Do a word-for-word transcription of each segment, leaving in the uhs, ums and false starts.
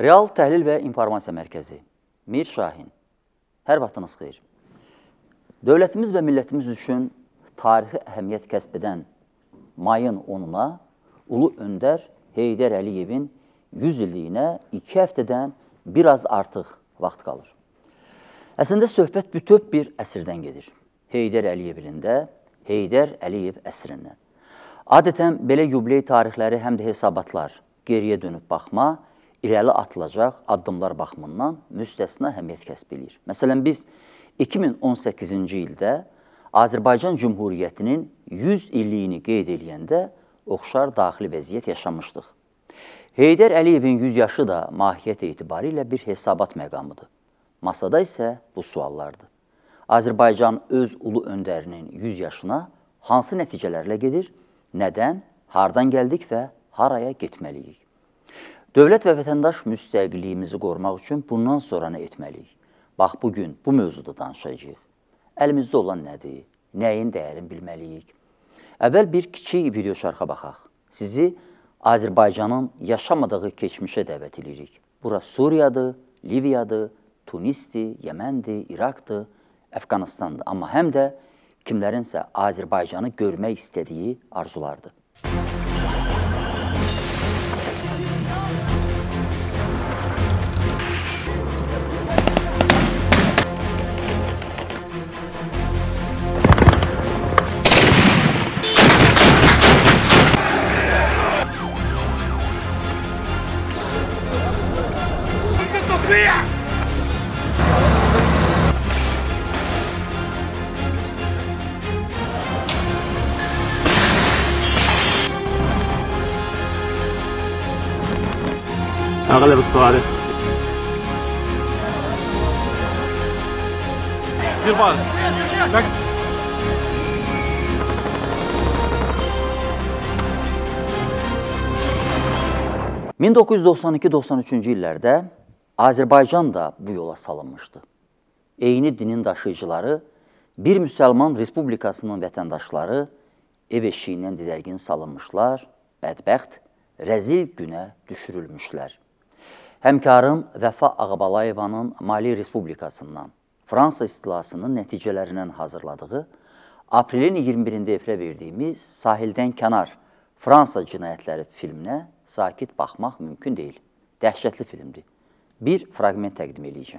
Real Təhlil və İnformasiya Mərkəzi, Mir Şahin, hər vaxtınız xeyir. Dövlətimiz və millətimiz üçün tarixi əhəmiyyət kəsb edən mayın onuna Ulu Öndər Heydər Əliyevin yüz illiyinə iki həftədən biraz artıq vaxt qalır. Əslində, söhbət bütöv bir əsrdən gedir. Heydər Əliyev ilində Heydər Əliyev əsrindən. Adətən, belə yubiley tarixləri həm də hesabatlar, geriyə dönüb baxma, irəli atılacaq addımlar baxımından müstəsna əhəmiyyət kəsb edir. Məsələn, biz iki min on səkkizinci ildə Azərbaycan Cümhuriyyətinin yüz illiyini qeyd edəndə oxşar daxili vəziyyət yaşamışdıq. Heydər Əliyevin yüz yaşı da mahiyyət etibarilə bir hesabat məqamıdır. Masada isə bu suallardır. Azərbaycan öz ulu öndərinin yüz yaşına hansı nəticələrlə gedir, nədən, hardan gəldik və haraya getməliyik? Dövlət və vətəndaş müstəqilliyimizi qorumaq üçün bundan sonra nə etməliyik? Bax, bugün bu mövzuda danışacağıq. Əlimizdə olan nədir? Nəyin dəyərini bilməliyik? Əvvəl bir kiçik video şarxa baxaq. Sizi Azərbaycanın yaşamadığı keçmişə dəvət edirik. Bura Suriyadır, Liviyadır, Tunisdir, Yəməndir, İraqdır, Əfqanistandır. Amma həm də kimlərinsə Azərbaycanı görmək istədiyi arzulardır. أغلب الطوارئ دير بالك. min doqquz yüz doxsan iki doxsan üçüncü illərdə Azərbaycan da bu yola salınmışdı. Eyni dinin daşıyıcıları, bir müsəlman respublikasının vətəndaşları ev eşiyindən didərgin salınmışlar, bədbəxt, rəzil günə düşürülmüşlər. Həmkarım Vəfa Ağabalayevanın Mali Respublikasından, Fransa istilasının nəticələrindən hazırladığı, aprelin iyirmi birində efirə verdiyimiz Sahildən Kənar Fransa cinayətləri filminə sakit baxmaq mümkün deyil. Dəhşətli filmdir. Bir fragment təqdim edəcəm.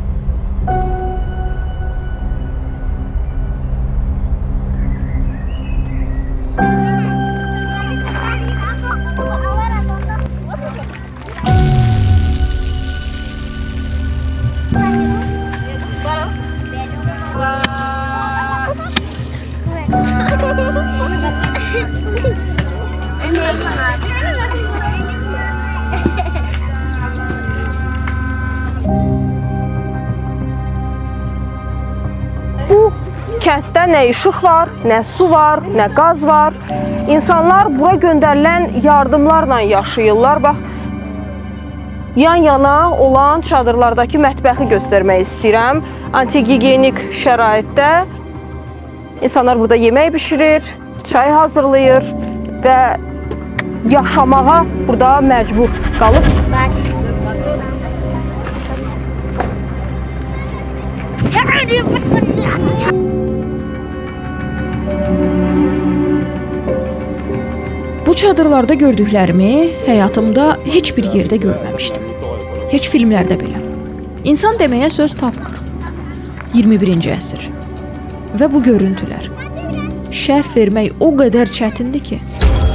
Kənddə nə işıq var, nə su var, nə qaz var. İnsanlar bura göndərilən yardımlarla yaşayırlar. Bax, yan-yana olan çadırlardakı mətbəxi göstərmək istəyirəm. Antigigiyenik şəraitdə insanlar burada yemək bişirir, çay hazırlayır və yaşamağa burada məcbur qalıb. Bu çadırlarda gördüklərimi həyatımda heç bir yerdə görməmişdim. Heç filmlərdə belə. İnsan deməyə söz tapmır. iyirmi birinci əsr. Və bu görüntülər. Şərh vermək o qədər çətindir ki.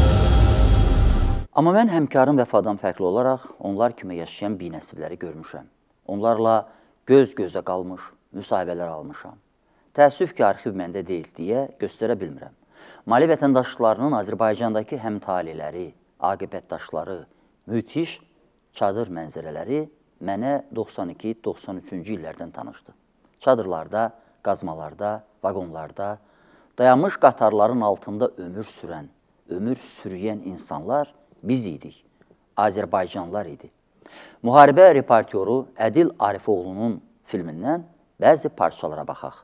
Amma mən həmkarım Vəfadan fərqli olaraq onlar kimi yaşayan binəsibləri görmüşəm. Onlarla göz-gözə qalmış, müsahibələr almışam. Təəssüf ki, arxiv məndə deyil deyə göstərə bilmirəm. Mali vətəndaşlarının Azərbaycandakı həmtaliləri, aqibətdaşları, müthiş çadır mənzərələri mənə doxsan iki doxsan üçüncü illərdən tanışdı. Çadırlarda, qazmalarda, vaqonlarda, dayanmış qatarların altında ömür sürən, ömür sürüyən insanlar biz idik, Azərbaycanlılar idi. Müharibə reportyoru Ədil Arifoğlu'nun filmindən bəzi parçalara baxaq.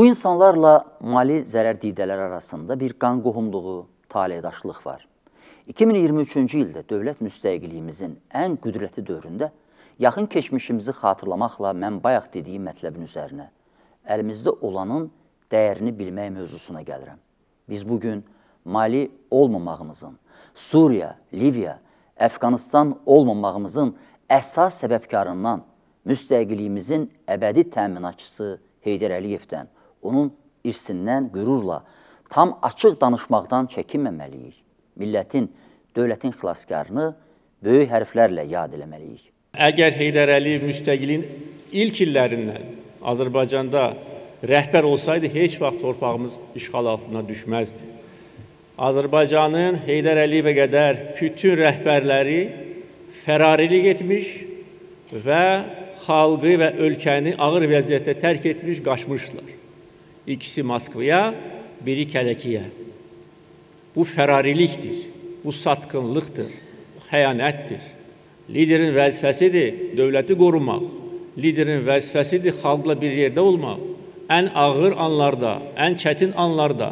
insanlarla mali zərər-didələr arasında bir qan qohumluğu, taledaşlıq var. iki min iyirmi üçüncü ildə dövlət müstəqilliyimizin ən qüdrətli dövründə yaxın keçmişimizi xatırlamaqla mən bayaq dediyim mətləbin üzərinə, əlimizdə olanın dəyərini bilmək mövzusuna gəlirəm. Biz bugün Mali olmamağımızın, Suriya, Liviya, Əfqanistan olmamağımızın əsas səbəbkarından müstəqilliyimizin əbədi təminatçısı Heydər Əliyevdən, onun irsindən qürurla tam açıq danışmaqdan çəkinməməliyik. Millətin, dövlətin xilaskarını böyük hərflərlə yad eləməliyik. Əgər Heydər Əliyev müstəqilliyin ilk illərindən Azərbaycanda rəhbər olsaydı, heç vaxt torpağımız işğal altına düşməzdi. Azərbaycanın Heydər Əliyevə qədər bütün rəhbərləri fərarilik etmiş və xalqı və ölkəni ağır vəziyyətdə tərk etmiş, qaçmışlar. İkisi Moskvaya, biri Kələkiyə. Bu fərarilikdir, bu satqınlıqdır, bu xəyanətdir. Liderin vəzifəsidir dövləti qorumaq, liderin vəzifəsidir xalqla bir yerdə olmaq. Ən ağır anlarda, ən çətin anlarda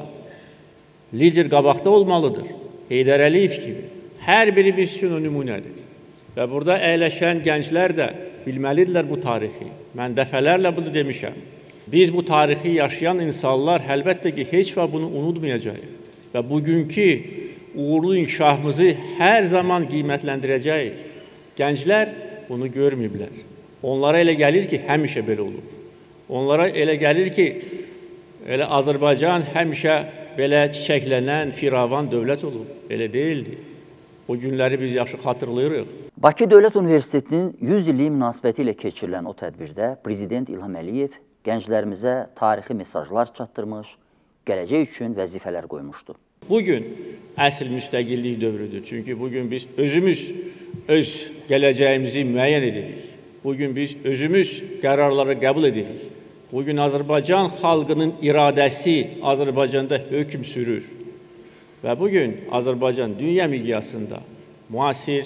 lider qabaqda olmalıdır. Heydər Əliyev kimi. Hər biri biz üçün o nümunədir. Və burada əyləşən gənclər də bilməlidirlər bu tarixi. Mən dəfələrlə bunu demişəm. Biz bu tarixi yaşayan insanlar əlbəttə ki, heç vaxt bunu unutmayacağıq. Və bugünkü uğurlu inkişafımızı hər zaman qiymətləndirəcəyik. Gənclər bunu görməyiblər. Onlara elə gəlir ki, həmişə belə olur. Onlara elə gəlir ki, elə Azərbaycan həmişə belə çiçəklənən, firavan dövlət olur. Elə deyildi. O günləri biz yaxşı xatırlayırıq. Bakı Dövlət Universitetinin yüz illiyi münasibəti ilə keçirilən o tədbirdə Prezident İlham Əliyev gənclərimizə tarixi mesajlar çatdırmış, gələcək üçün vəzifələr qoymuşdu. Bugün əsl müstəqillik dövrüdür. Çünki bugün biz özümüz öz gələcəyimizi müəyyən edirik. Bugün biz özümüz qərarları qəbul edirik. Bugün Azərbaycan xalqının iradəsi Azərbaycanda hökm sürür. Və bugün Azərbaycan dünya miqyasında müasir,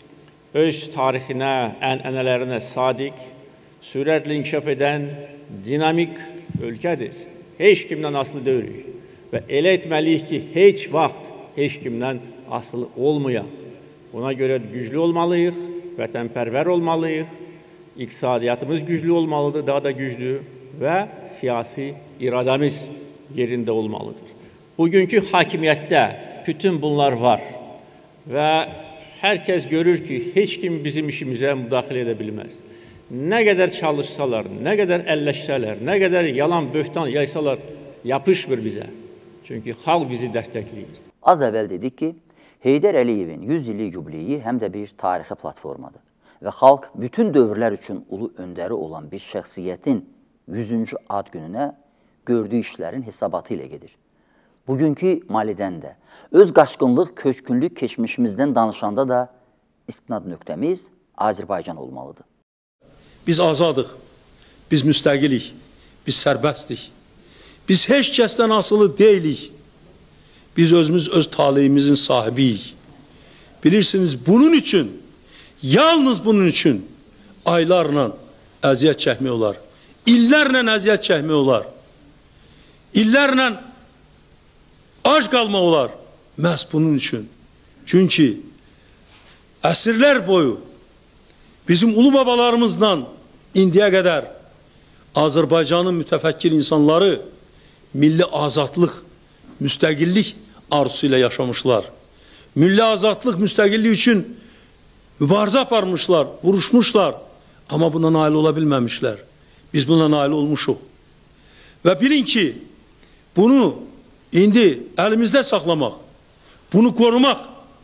öz tarixinə, ənənələrinə sadiq, sürətlə inkişaf edən dinamik ölkədir. Heç kimdən asılı deyilik. Və elə etməliyik ki, heç vaxt heç kimdən asılı olmayaq. Buna görə güclü olmalıyıq, vətənpərvər olmalıyıq, iqtisadiyyatımız güclü olmalıdır, daha da güclü və siyasi iradəmiz yerində olmalıdır. Bugünkü hakimiyyətdə bütün bunlar var və hər kəs görür ki, heç kim bizim işimizə müdaxilə edə bilməz. Nə qədər çalışsalar, nə qədər əlləşsələr, nə qədər yalan, böhtan yaysalar, yapışmır bizə. Çünki xalq bizi dəstəkləyir. Az əvvəl dedik ki, Heydər Əliyevin yüz illik yubileyi həm də bir tarixi platformadır. Və xalq bütün dövrlər üçün ulu öndəri olan bir şəxsiyyətin yüzüncü ad gününə gördüyü işlərin hesabatı ilə gedir. Bugünkü Malidən də, öz qaçqınlıq, köçkünlük keçmişimizdən danışanda da istinad nöqtəmiz Azərbaycan olmalıdır. Biz azadıq, biz müstəqilik, biz sərbəstdik. Biz heç kəsdən asılı deyilik. Biz özümüz öz taleyimizin sahibiyik. Bilirsiniz, bunun üçün, yalnız bunun üçün aylarla əziyyət çəkmək olar. İllərlə əziyyət çəkmək olar. İllərlə ac qalmaq olar. Məhz bunun üçün. Çünki əsrlər boyu bizim ulu babalarımızla indiyə qədər Azərbaycanın mütəfəkkir insanları milli azadlıq, müstəqillik arzusu ilə yaşamışlar. Milli azadlıq, müstəqillik üçün mübarizə aparmışlar, vuruşmuşlar. Amma buna nail ola bilməmişlər. Biz buna nail olmuşuq. Və bilin ki, bunu indi əlimizdə saxlamaq, bunu qorumaq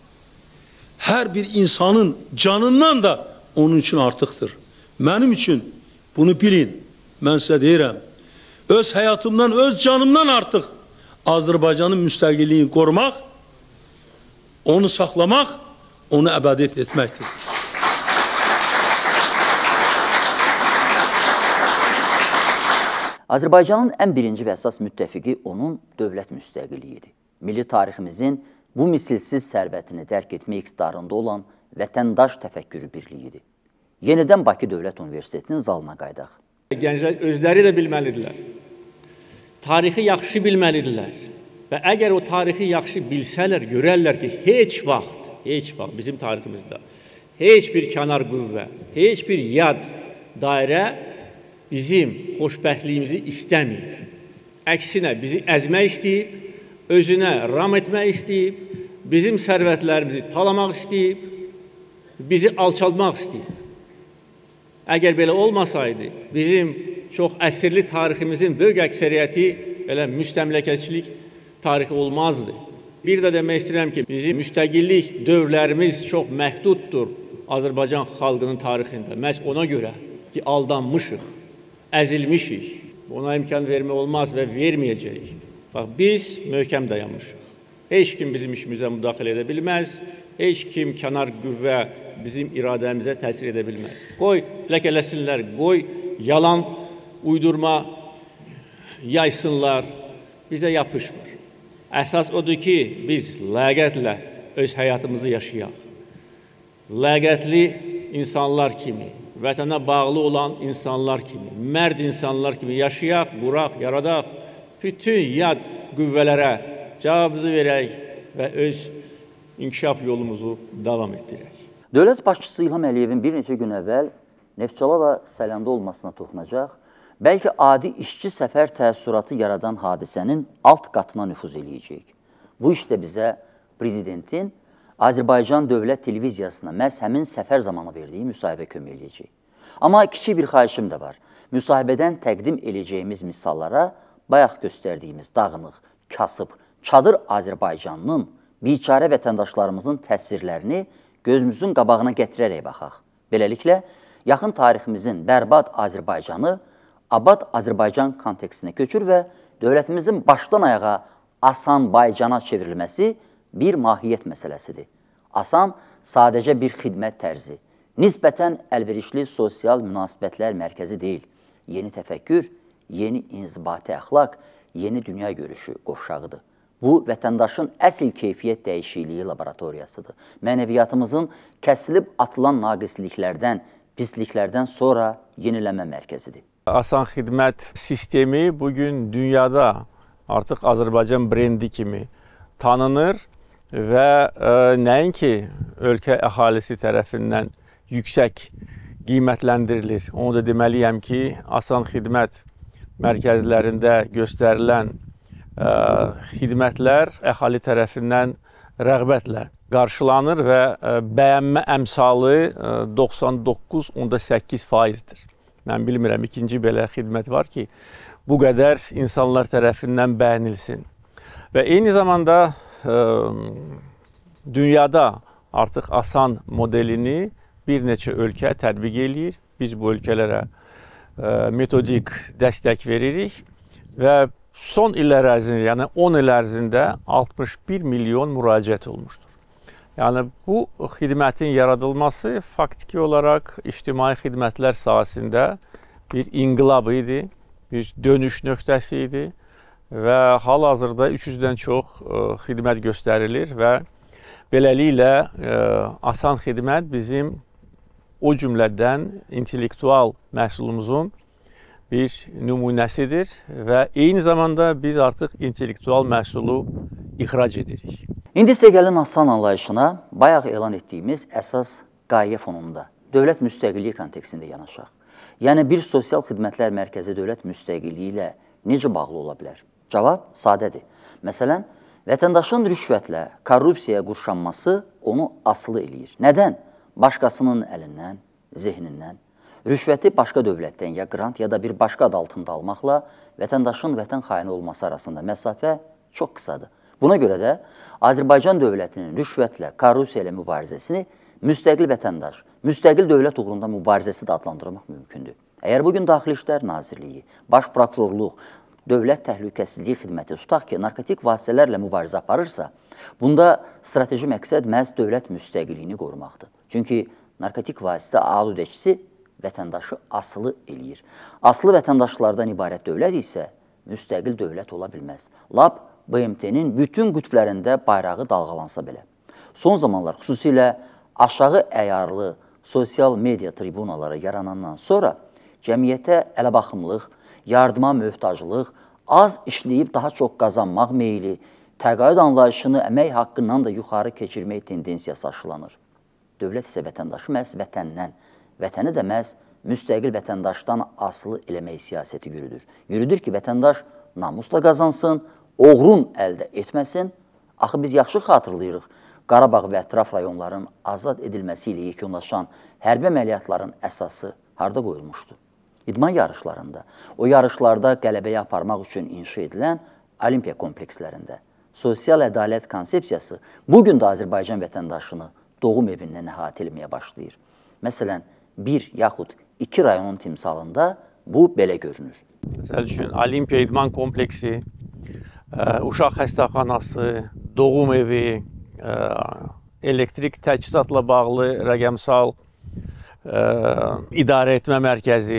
hər bir insanın canından da onun üçün artıqdır. Mənim üçün bunu bilin, mən sizə deyirəm, öz həyatımdan, öz canımdan artıq Azərbaycanın müstəqilliyini qorumaq, onu saxlamaq, onu əbədi etməkdir. Azərbaycanın ən birinci və əsas müttəfiqi onun dövlət müstəqilliyidir. Milli tariximizin bu misilsiz sərvətini dərk etmə iqtidarında olan vətəndaş təfəkkürü birliyidir. Yenidən Bakı Dövlət Universitetinin zalına qaydaq. Gənclər özləri də bilməlidirlər. tarixi yaxşı bilməlidirlər. Və əgər o tarixi yaxşı bilsələr, görərlər ki, heç vaxt, heç vaxt bizim tariximizdə heç bir kənar qüvvə, heç bir yad dairə bizim xoşbəxtliyimizi istəmir. Əksinə bizi əzmək istəyib, özünə ram etmək istəyib, bizim sərvətlərimizi talamaq istəyib, bizi alçaltmaq istəyib. Əgər belə olmasaydı, bizim çox əsrli tariximizin böyük əksəriyyəti elə müstəmləkəçilik tarixi olmazdı. Bir də demək istəyirəm ki, bizim müstəqillik dövrlərimiz çox məhduddur Azərbaycan xalqının tarixində. Məhz ona görə ki, aldanmışıq, əzilmişik. Ona imkan vermək olmaz və verməyəcəyik. Bax, biz möhkəm dayanmışıq. Heç kim bizim işimizə müdaxilə edə bilməz, heç kim kənar qüvvə bizim iradəmizə təsir edə bilməz. Qoy ləkələsinlər, qoy yalan, uydurma yaysınlar, bizə yapışmır. Əsas odur ki, biz ləyaqətlə öz həyatımızı yaşayaq. Ləyaqətli insanlar kimi, vətənə bağlı olan insanlar kimi, mərd insanlar kimi yaşayaq, quraq, yaradaq, bütün yad qüvvələrə cavabımızı verək və öz inkişaf yolumuzu davam etdirək. Dövlət başçısı İlham Əliyevin bir neçə gün əvvəl Neftçala və Sələndə olmasına toxunacaq, bəlkə adi işçi səfər təəssüratı yaradan hadisənin alt qatına nüfuz eləyəcək. Bu işdə bizə prezidentin Azərbaycan Dövlət Televiziyasına məhz həmin səfər zamanı verdiyi müsahibə kömək eləyəcək. Amma kiçik bir xahişim də var. Müsahibədən təqdim eləyəcəyimiz misallara bayaq göstərdiyimiz dağınıq, kasıb, çadır Azərbaycanının biçarə vətəndaşlarımızın təsvirlərini gözümüzün qabağına gətirərək baxaq. Beləliklə, yaxın tariximizin bərbad Azərbaycanı Abad Azərbaycan kontekstinə köçür və dövlətimizin başdan ayağa Asanbaycana çevrilməsi bir mahiyyət məsələsidir. Asan sadəcə bir xidmət tərzi, nisbətən əlverişli sosial münasibətlər mərkəzi deyil. Yeni təfəkkür, yeni inzibati əxlaq, yeni dünya görüşü qovşağıdır. Bu, vətəndaşın əsl keyfiyyət dəyişikliyi laboratoriyasıdır. Mənəviyyatımızın kəsilib atılan naqisliklərdən, pisliklərdən sonra yenilənmə mərkəzidir. Asan xidmət sistemi bugün dünyada artıq Azərbaycan brendi kimi tanınır və e, nəinki ölkə əhalisi tərəfindən yüksək qiymətləndirilir. Onu da deməliyəm ki, Asan xidmət mərkəzlərində göstərilən e, xidmətlər əhali tərəfindən rəğbətlə qarşılanır və e, bəyənmə əmsalı e, doxsan doqquz nöqtə səkkiz faizdir. Mən bilmirəm, ikinci belə xidmət var ki, bu qədər insanlar tərəfindən bəyənilsin. Və eyni zamanda e, dünyada artıq Asan modelini bir neçə ölkə tətbiq eləyir. Biz bu ölkələrə e, metodik dəstək veririk və son illər ərzində, yəni on il ərzində altmış bir milyon müraciət olmuşdur. Yəni, bu xidmətin yaradılması faktiki olaraq ictimai xidmətlər sahəsində bir inqilab idi, bir dönüş nöqtəsi idi və hal-hazırda üç yüzdən çox ə, xidmət göstərilir və beləliklə ə, Asan xidmət bizim o cümlədən intellektual məhsulumuzun bir nümunəsidir və eyni zamanda biz artıq intellektual məhsulu ixrac edirik. İndi isə gəlin Asan anlayışına bayaq elan etdiyimiz əsas qayə fonunda, dövlət müstəqilliyi kontekstində yanaşaq. Yəni, bir sosial xidmətlər mərkəzi dövlət müstəqilliyi ilə necə bağlı ola bilər? Cavab sadədir. Məsələn, vətəndaşın rüşvətlə, korrupsiyaya qurşanması onu asılı eləyir. Nədən? Başqasının əlindən, zehnindən. Rüşvəti başqa dövlətdən ya qrant ya da bir başqa adı altında almaqla vətəndaşın vətən xaini olması arasında məsafə çox qısadır. Buna görə də Azərbaycan dövlətinin rüşvətlə, korrupsiya ilə mübarizəsini müstəqil vətəndaş, müstəqil dövlət uğrunda mübarizəsi də adlandırmaq mümkündür. Əgər bugün Daxili İşlər Nazirliyi, Baş Prokurorluq, Dövlət Təhlükəsizliyi Xidməti tutaq ki, narkotik vasitələrlə mübarizə aparırsa, bunda strateji məqsəd məhz dövlət müstəqilliyini qorumaqdır. Çünki narkotik vasitə aludəçisi vətəndaşı asılı eləyir. Asılı vətəndaşlardan ibarət dövlət isə müstəqil dövlət ola bilməz. Lap B M T-nin bütün qütblərində bayrağı dalğalansa belə. Son zamanlar xüsusilə aşağı əyarlı sosial media tribunaları yaranandan sonra cəmiyyətə ələbaxımlıq, yardıma möhtaclıq az işləyib daha çox qazanmaq meyli, təqaüd anlayışını əmək haqqından da yuxarı keçirmək tendensiyası aşılanır. Dövlət isə vətəndaşı məhz vətəndən, vətəni də məhz müstəqil vətəndaşdan asılı eləmək siyasəti yürüdür. Yürüdür ki, vətəndaş namusla qazansın, oğrun əldə etməsin. Axı biz yaxşı xatırlayırıq, Qarabağ və ətraf rayonların azad edilməsi ilə yekunlaşan hərbi əməliyyatların əsası harda qoyulmuşdu? İdman yarışlarında, o yarışlarda qələbəyə aparmaq üçün inşa edilən olimpiya komplekslərində. Sosial ədalət konsepsiyası bugün də Azərbaycan vətəndaşını doğum evindən əhatə etməyə başlayır. Məsələn, bir yaxud iki rayonun timsalında bu belə görünür. Məsəl üçün, olimpiya idman kompleksi, uşaq xəstəxanası, doğum evi, elektrik təchizatla bağlı rəqəmsal idarə etmə mərkəzi,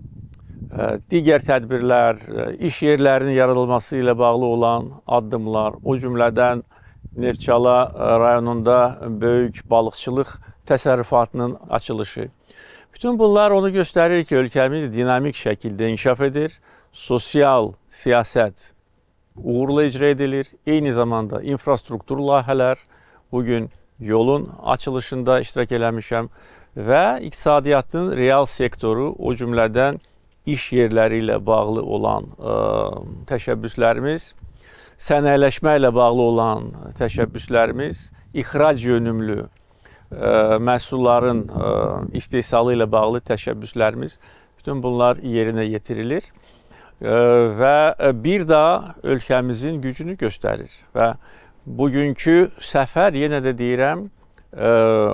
digər tədbirlər, iş yerlərinin yaradılması ilə bağlı olan addımlar, o cümlədən Neftçala rayonunda böyük balıqçılıq təsərrüfatının açılışı. Bütün bunlar onu göstərir ki, ölkəmiz dinamik şəkildə inkişaf edir, sosial siyasət uğurla icra edilir, eyni zamanda infrastruktur layihələr, bugün yolun açılışında iştirak eləmişəm və iqtisadiyyatın real sektoru, o cümlədən iş yerləri ilə bağlı olan ə, təşəbbüslərimiz, sənayələşmə ilə bağlı olan təşəbbüslərimiz, ixrac yönümlü ə, məhsulların ə, istehsalı ilə bağlı təşəbbüslərimiz, bütün bunlar yerinə yetirilir ə, və bir daha ölkəmizin gücünü göstərir və bugünkü səfər, yenə də deyirəm, ə,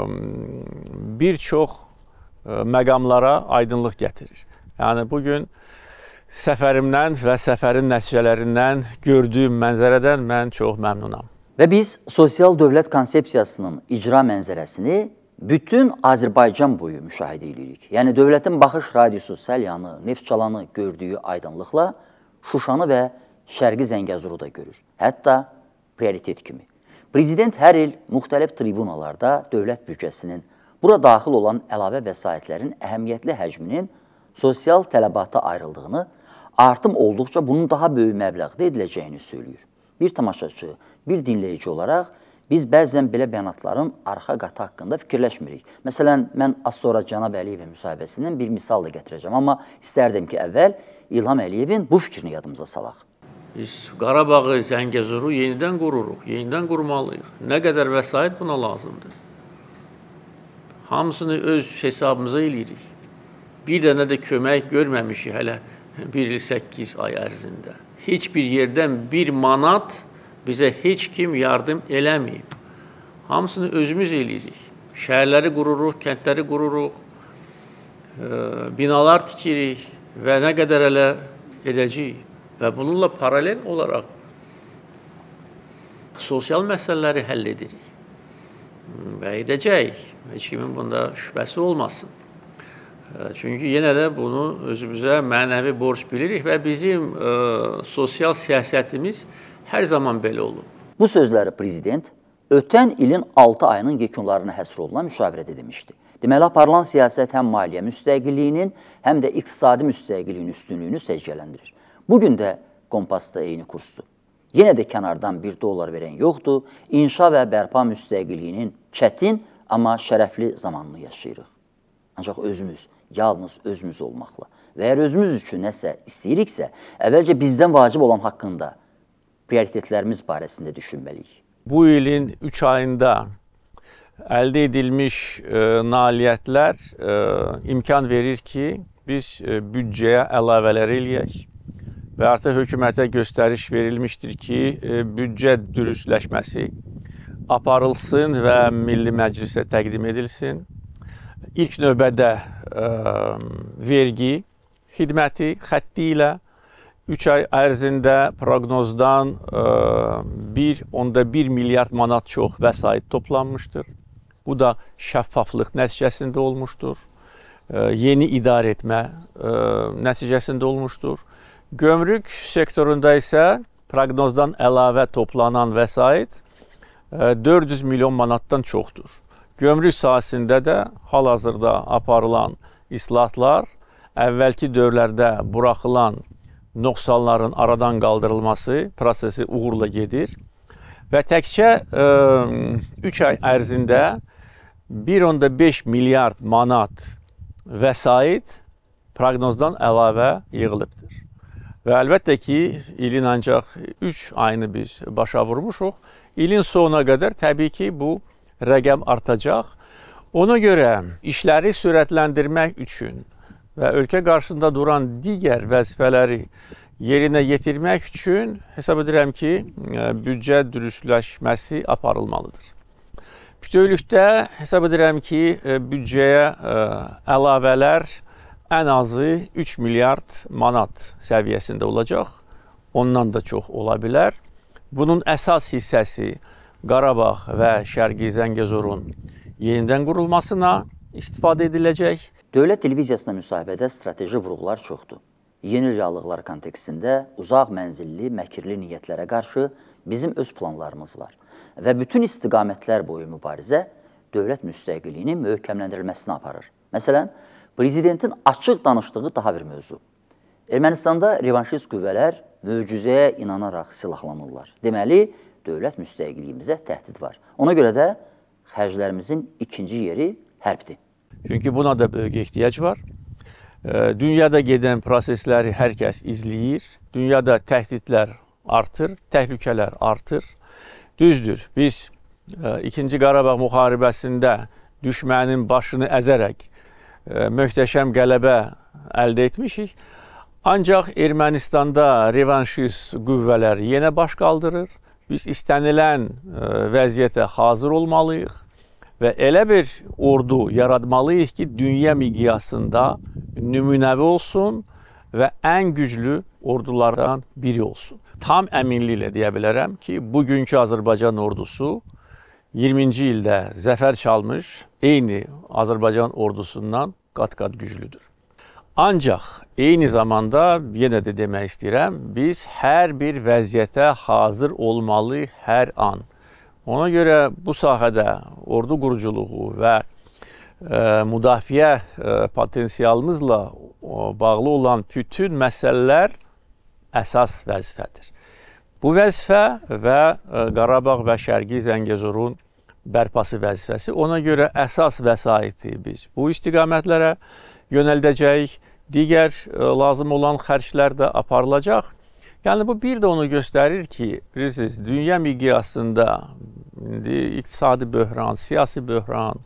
bir çox ə, məqamlara aydınlıq gətirir. Yəni, bugün səfərimdən və səfərin nəticələrindən gördüyüm mənzərədən mən çox məmnunam. Və biz sosial dövlət konsepsiyasının icra mənzərəsini bütün Azərbaycan boyu müşahidə edirik. Yəni, dövlətin baxış radiusu Səlyanı, Neftçalanı gördüyü aydınlıqla Şuşanı və Şərqi Zəngəzuru da görür. Hətta prioritet kimi. Prezident hər il müxtəlif tribunalarda dövlət büdcəsinin, bura daxil olan əlavə vəsaitlərin əhəmiyyətli həcminin sosial tələbata ayrıldığını, artım olduqca bunun daha böyük məbləğdə ediləcəyini söylüyor. Bir tamaşaçı, bir dinləyici olaraq biz bəzən belə bəyanatların arxa qatı haqqında fikirləşmirik. Məsələn, mən az sonra Cənab Əliyevin müsahibəsindən bir misal da gətirəcəm, amma istərdim ki, əvvəl İlham Əliyevin bu fikrini yadımıza salaq. Biz Qarabağı, Zəngəzuru yenidən qururuq, yenidən qurmalıyıq. Nə qədər vəsait buna lazımdır? Hamısını öz hesabımıza eləyirik. Bir dənə də kömək görməmişik hələ bir il səkkiz ay ərzində. Heç bir yerdən bir manat bizə heç kim yardım eləməyib. Hamısını özümüz eləyirik. Şəhərləri qururuq, kəndləri qururuq, binalar tikirik və nə qədər hələ edəcəyik. Və bununla paralel olaraq sosial məsələləri həll edirik və edəcəyik. Heç kimin bunda şübhəsi olmasın. Çünki yenə də bunu özümüzə mənəvi borc bilirik və bizim ə, sosial siyasətimiz hər zaman belə olub. Bu sözləri prezident ötən ilin altı ayının yekunlarına həsr olunan müşavirədə demişdi. Deməli, aparılan siyasət həm maliyyə müstəqilliyinin, həm də iqtisadi müstəqilliyin üstünlüyünü səciyyələndirir. Bugün də kompasda eyni kursdur. Yenə də kənardan bir dollar verən yoxdur. İnşa və bərpa müstəqilliyinin çətin, amma şərəfli zamanını yaşayırıq. Ancaq özümüz, yalnız özümüz olmaqla və əgər özümüz üçün nəsə istəyiriksə, əvvəlcə bizdən vacib olan haqqında prioritetlərimiz barəsində düşünməliyik. Bu ilin üç ayında əldə edilmiş e, nailiyyətlər e, imkan verir ki, biz e, büdcəyə əlavələr eləyək və artıq hökumətə göstəriş verilmişdir ki, e, büdcə dürüstləşməsi aparılsın və Milli Məclisə təqdim edilsin. İlk növbədə ə, vergi xidməti xətti ilə üç ay ərzində proqnozdan ə, bir onda bir milyard manat çox vəsait toplanmışdır. Bu da şəffaflıq nəticəsində olmuşdur. Ə, yeni idarə etmə ə, nəticəsində olmuşdur. Gömrük sektorunda isə proqnozdan əlavə toplanan vəsait ə, dörd yüz milyon manatdan çoxdur. Gömrük sahəsində də hal-hazırda aparılan islahatlar əvvəlki dövrlərdə buraxılan nöqsanların aradan qaldırılması prosesi uğurla gedir və təkcə üç ay ərzində bir nöqtə beş milyard manat vəsait proqnozdan əlavə yığılıbdır. Və əlbəttə ki, ilin ancaq üç ayını biz başa vurmuşuq. İlin sonuna qədər təbii ki, bu rəqəm artacaq. Ona görə işləri sürətləndirmək üçün və ölkə qarşısında duran digər vəzifələri yerinə yetirmək üçün hesab edirəm ki, büdcə dürüstləşməsi aparılmalıdır. Bütövlükdə hesab edirəm ki, büdcəyə əlavələr ən azı üç milyard manat səviyyəsində olacaq. Ondan da çox ola bilər. Bunun əsas hissəsi Qarabağ və Şərqi Zəngəzurun yenidən qurulmasına istifadə ediləcək. Dövlət televiziyasına müsahibədə strateji vurğular çoxdur. Yeni reallıqlar kontekstində uzaq mənzilli, məkirli niyyətlərə qarşı bizim öz planlarımız var. Və bütün istiqamətlər boyu mübarizə dövlət müstəqilliyinin möhkəmləndirilməsini aparır. Məsələn, prezidentin açıq danışdığı daha bir mövzu. Ermənistanda revanşist qüvvələr möcüzəyə inanaraq silahlanırlar. Deməli, dövlət müstəqilliyimizə təhdid var. Ona görə də xərclərimizin ikinci yeri hərbdir. Çünki buna da böyük ehtiyac var. Dünyada gedən prosesləri hər kəs izləyir. Dünyada təhdidlər artır, təhlükələr artır. Düzdür, biz ikinci Qarabağ müharibəsində düşmənin başını əzərək möhtəşəm qələbə əldə etmişik. Ancaq Ermənistanda revanşist qüvvələr yenə baş qaldırır. Biz istənilən vəziyyətə hazır olmalıyıq və elə bir ordu yaratmalıyıq ki, dünya miqyasında nümunəvi olsun və ən güclü ordulardan biri olsun. Tam əminliklə deyə bilərəm ki, bugünkü Azərbaycan ordusu iyirminci ildə zəfər çalmış eyni Azərbaycan ordusundan qat-qat güclüdür. Ancaq eyni zamanda yenə də demək istəyirəm, biz hər bir vəziyyətə hazır olmalıyıq hər an. Ona görə bu sahədə ordu quruculuğu və e, müdafiə e, potensialımızla bağlı olan bütün məsələlər əsas vəzifədir. Bu vəzifə və e, Qarabağ və Şərqi Zəngəzurun bərpası vəzifəsi. Ona görə əsas vəsaiti biz bu istiqamətlərə yönəldəcəyik. Digər e, lazım olan xərclər də aparılacaq. Yəni bu bir də onu göstərir ki, bilirsiniz, dünya miqyasında indi iqtisadi böhran, siyasi böhran,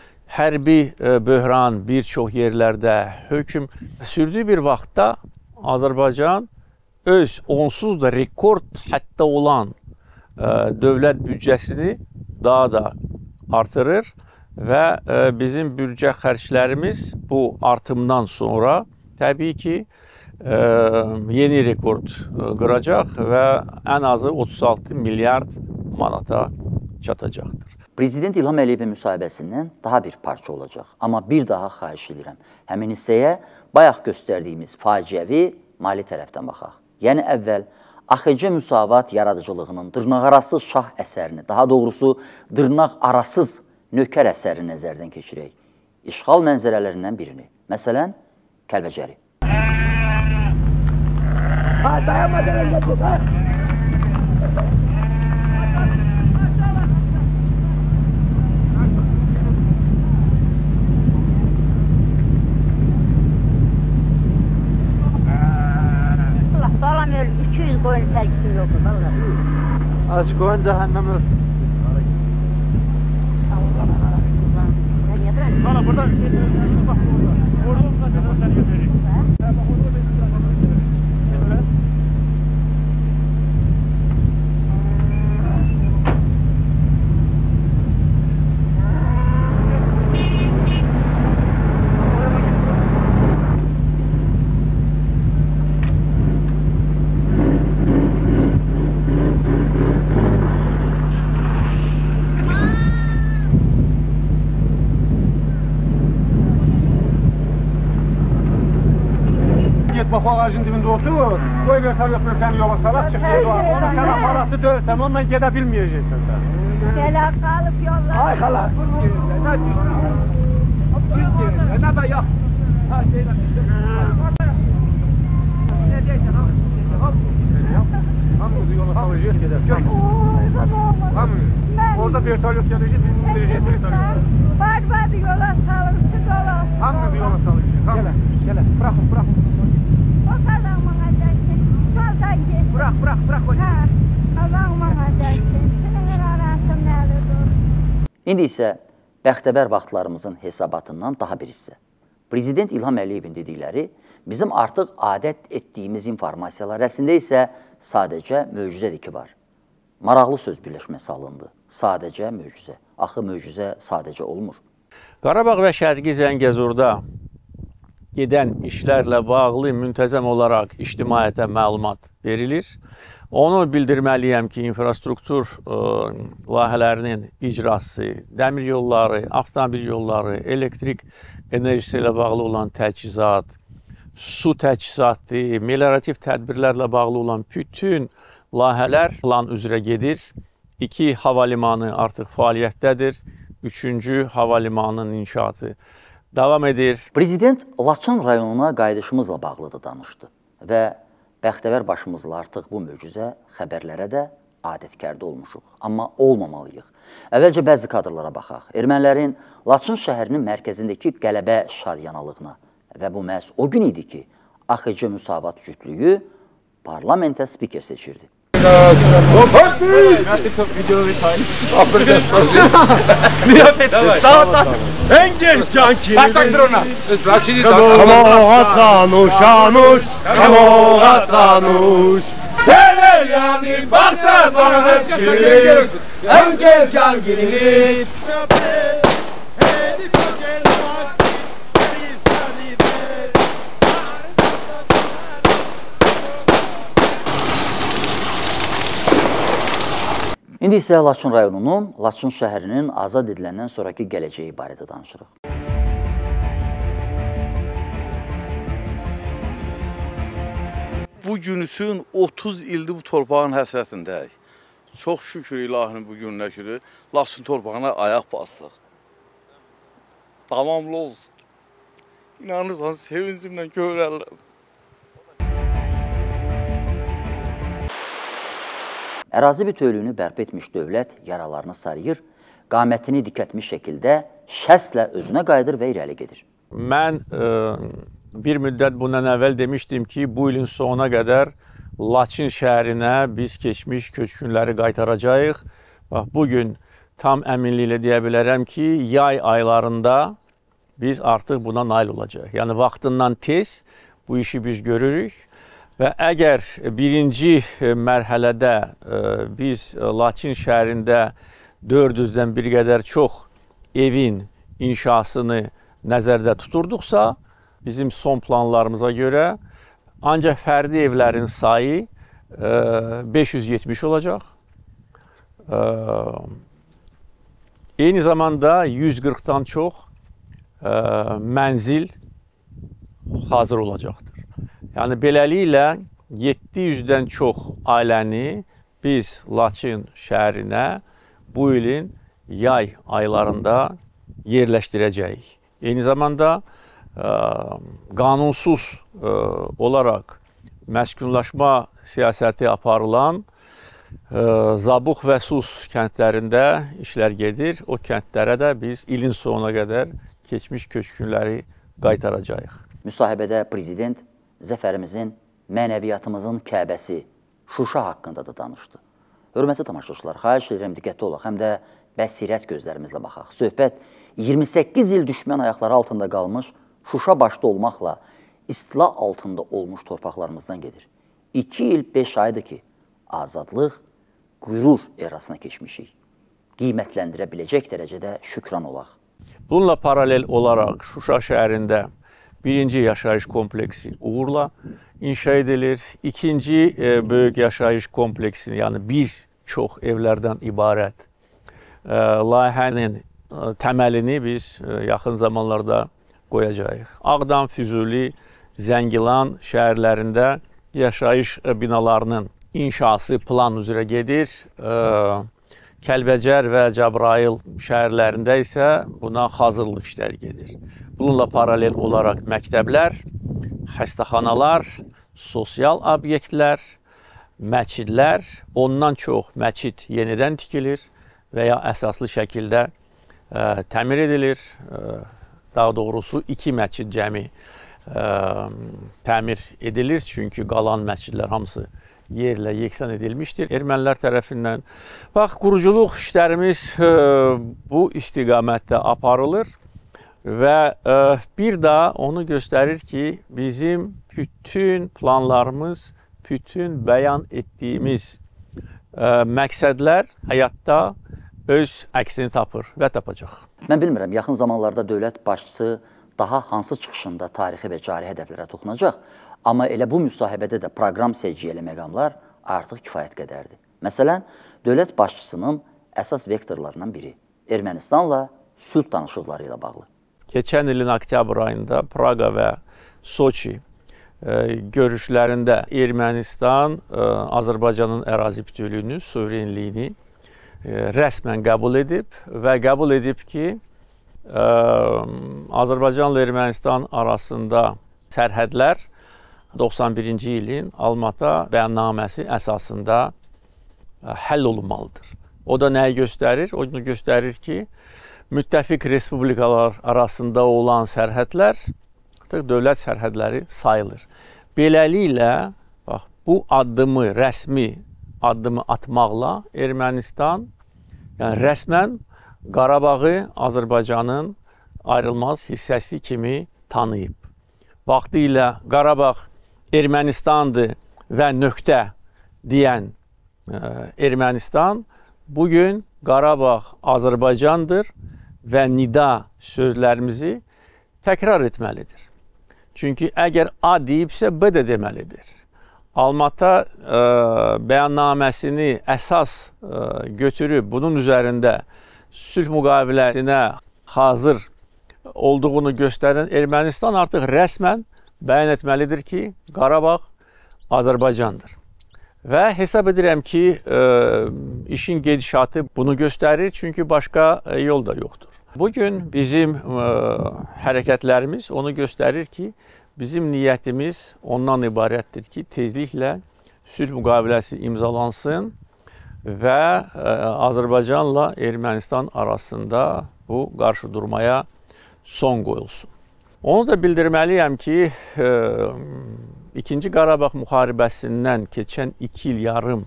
hərbi e, böhran bir çox yerlərdə hökm sürdüyü bir vaxtda Azərbaycan öz onsuz da rekord hətta olan e, dövlət büdcəsini daha da artırır və e, bizim büdcə xərclərimiz bu artımdan sonra təbii ki e, yeni rekord e, qıracaq və ən azı otuz altı milyard manata çatacaqdır. Prezident İlham Əliyevin müsahibəsindən daha bir parça olacaq. Amma bir daha xahiş edirəm. Həmin hissəyə bayaq göstərdiyimiz faciəvi mali tərəfdən baxaq. Yəni əvvəl A X C Müsavat yaradıcılığının dırnaqarası şah əsərini, daha doğrusu dırnaq arasız nökər əsərini nəzərdən keçirək. İşğal mənzərələrindən birini. Məsələn, Kəlbəcəri. Balam öl, iki yüz qoyun tərkisi yoxdur, valla. Az qoyun cəhənnəm öl. Valla burada, bak burada. Orada olsa da sen götüreyim. Bak orada da bak o ağacın dibinde otur, koy ver tabi yapıyor seni yola salak çıkıyor. Onu sen aparası dövsem ondan gidebilmeyeceksin sen. Gel kalıp yollar. Ay hala. Ne diyorsun? Ne de yok. Ha şeyler. Hamımızı yola salacağız, gedək. Hamımız. Orada vertolyot gelecek, bizim vereceğiz vertolyot. Var var yola salın, siz ola. Hamımızı yola salacağız. Gələ, gələ. Bıraxın, bıraxın. O kadar bana dersin. Soldan git. Bırak, bırak, bırak. Ha. Allah bana dersin. Senin arasın nəlidir? İndi isə bəxtəbər vaxtlarımızın hesabatından daha bir hissə. Prezident İlham Əliyevin dedikləri bizim artıq adət etdiyimiz informasiyalar əslində isə sadəcə möcüzədir ki var. Maraqlı söz birləşməsi alındı. Sadəcə möcüzə. Axı möcüzə sadəcə olmur. Qarabağ və Şərqi Zəngəzurda gedən işlərlə bağlı müntəzəm olaraq ictimaiyyətə məlumat verilir. Onu bildirməliyəm ki, infrastruktur ə, layihələrinin icrası, dəmir yolları, avtomobil yolları, elektrik enerjisi ilə bağlı olan təchizat, su təchizatı, meliorativ tədbirlərlə bağlı olan bütün layihələr plan üzrə gedir. İki hava limanı artıq fəaliyyətdədir. Üçüncü hava limanının inşaatı davam edir. Prezident Laçın rayonuna qayıdışımızla bağlı da danışdı və bəxtəvər başımızla artıq bu möcüzə xəbərlərə də adətkərdə olmuşuq. Amma olmamalıyıq. Əvvəlcə bəzi kadrlara baxaq. Ermənilərin Laçın şəhərinin mərkəzindəki qələbə şadyanalığına və bu məhz o gün idi ki, A X C Müsavat cütlüyü parlamentə spiker seçirdi. En genç can Başlaktır ona. Kamoğa tanuş anuş, kamoğa tanuş. Hele yani bakta bana girilir, en genç can girilir. İndi isə Laçın rayonunun, Laçın şəhərinin azad ediləndən sonraki gələcəyi barədə danışırıq. Bu gün üçün otuz ildir bu torpağın həsrətindəyik. Çox şükür ilahinin bu gününə ki, Laçın torpağına ayaq bastıq. Tamamlı olsun. İnanırsan, sevincimlə görərlər. Ərazi bütövlüyünü bərpa etmiş dövlət yaralarını sarıyır, qamətini dikətmiş şəkildə şəslə özünə qayıdır və irəli gedir. Mən e, bir müddət bundan əvvəl demişdim ki, bu ilin sonuna qədər Laçın şəhərinə biz keçmiş köçkünləri qaytaracağıq. Bax, bugün tam əminliklə deyə bilərəm ki, yay aylarında biz artıq buna nail olacağıq. Yəni, vaxtından tez bu işi biz görürük. Və əgər birinci mərhələdə biz Laçın şəhərində dörd yüzdən bir qədər çox evin inşasını nəzərdə tuturduqsa, bizim son planlarımıza görə ancaq fərdi evlərin sayı beş yüz yetmiş olacaq. Eyni zamanda yüz qırxdan çox mənzil hazır olacaqdır. Yəni, beləliklə yeddi yüzdən çox ailəni biz Laçın şəhərinə bu ilin yay aylarında yerləşdirəcəyik. Eyni zamanda ə, qanunsuz ə, olaraq məskunlaşma siyasəti aparılan ə, Zabuq və Sus kəndlərində işlər gedir. O kəndlərə də biz ilin sonuna qədər keçmiş köçkünləri qaytaracağıq. Müsahibədə prezident zəfərimizin, mənəviyyatımızın Kəbəsi, Şuşa haqqında da danışdı. Hörmətli tamaşaçılar, xahiş edirəm diqqətli olaq, həm də bəsirət gözlərimizlə baxaq. Söhbət iyirmi səkkiz il düşmən ayaqları altında qalmış, Şuşa başda olmaqla istila altında olmuş torpaqlarımızdan gedir. İki il, beş aydır ki, azadlıq, qürur erasına keçmişik. Qiymətləndirə biləcək dərəcədə şükran olaq. Bununla paralel olaraq Şuşa şəhərində birinci yaşayış kompleksi uğurla inşa edilir. İkinci e, böyük yaşayış kompleksini, yəni bir çox evlərdən ibarət e, layihənin e, təməlini biz e, yaxın zamanlarda qoyacağıq. Ağdam, Füzuli, Zəngilan şəhərlərində yaşayış e, binalarının inşası plan üzrə gedir. E, Kəlbəcər və Cəbrayıl şəhərlərində isə buna hazırlıq işləri gedir. Bununla paralel olaraq məktəblər, xəstəxanalar, sosial obyektlər, məscidlər, ondan çox məscid yenidən tikilir və ya əsaslı şəkildə ə, təmir edilir. Ə, daha doğrusu iki məscid cəmi ə, təmir edilir, çünki qalan məscidlər hamısı yerlə yeksan edilmişdir ermənilər tərəfindən. Bax, quruculuq işlərimiz ə, bu istiqamətdə aparılır və ə, bir daha onu göstərir ki, bizim bütün planlarımız, bütün bəyan etdiyimiz ə, məqsədlər həyatda öz əksini tapır və tapacaq. Mən bilmirəm, yaxın zamanlarda dövlət başçısı daha hansı çıxışında tarixi və cari hədəflərə toxunacaq, amma elə bu müsahibədə də proqram səciyyəli məqamlar artıq kifayət qədərdir. Məsələn, dövlət başçısının əsas vektorlarından biri Ermənistanla sülh danışıqları ilə bağlı. Keçən ilin oktyabr ayında Praqa və Soçi görüşlərində Ermənistan Azərbaycanın ərazi bütövlüyünü, suverenliyini rəsmən qəbul edib və qəbul edib ki, Azərbaycanla Ermənistan arasında sərhədlər doxsan birinci ilin Almata bəyannaməsi əsasında həll olunmalıdır. O da nəyi göstərir? O da göstərir ki, müttəfiq respublikalar arasında olan sərhədlər dövlət sərhədləri sayılır. Beləliklə, bax, bu addımı, rəsmi addımı atmaqla Ermənistan yəni rəsmən Qarabağı Azərbaycanın ayrılmaz hissəsi kimi tanıyıb. Vaxtı ilə Qarabağ Ermənistandır və nöqtə deyən Ermənistan bugün Qarabağ Azərbaycandır və nida sözlərimizi təkrar etməlidir. Çünki əgər A deyibsə, B də deməlidir. Almata ə, bəyannaməsini əsas ə, götürüb bunun üzərində sülh müqaviləsinə hazır olduğunu göstərən Ermənistan artıq rəsmən bəyan etməlidir ki, Qarabağ Azərbaycandır. Və hesab edirəm ki, ə, işin gedişatı bunu göstərir, çünki başqa yol da yoxdur. Bugün bizim ə, hərəkətlərimiz onu göstərir ki, bizim niyyətimiz ondan ibarətdir ki, tezliklə sülh müqaviləsi imzalansın və ə, Azərbaycanla Ermənistan arasında bu qarşıdurmaya son qoyulsun. Onu da bildirməliyəm ki, ə, İkinci Qarabağ müharibəsindən keçən iki il yarım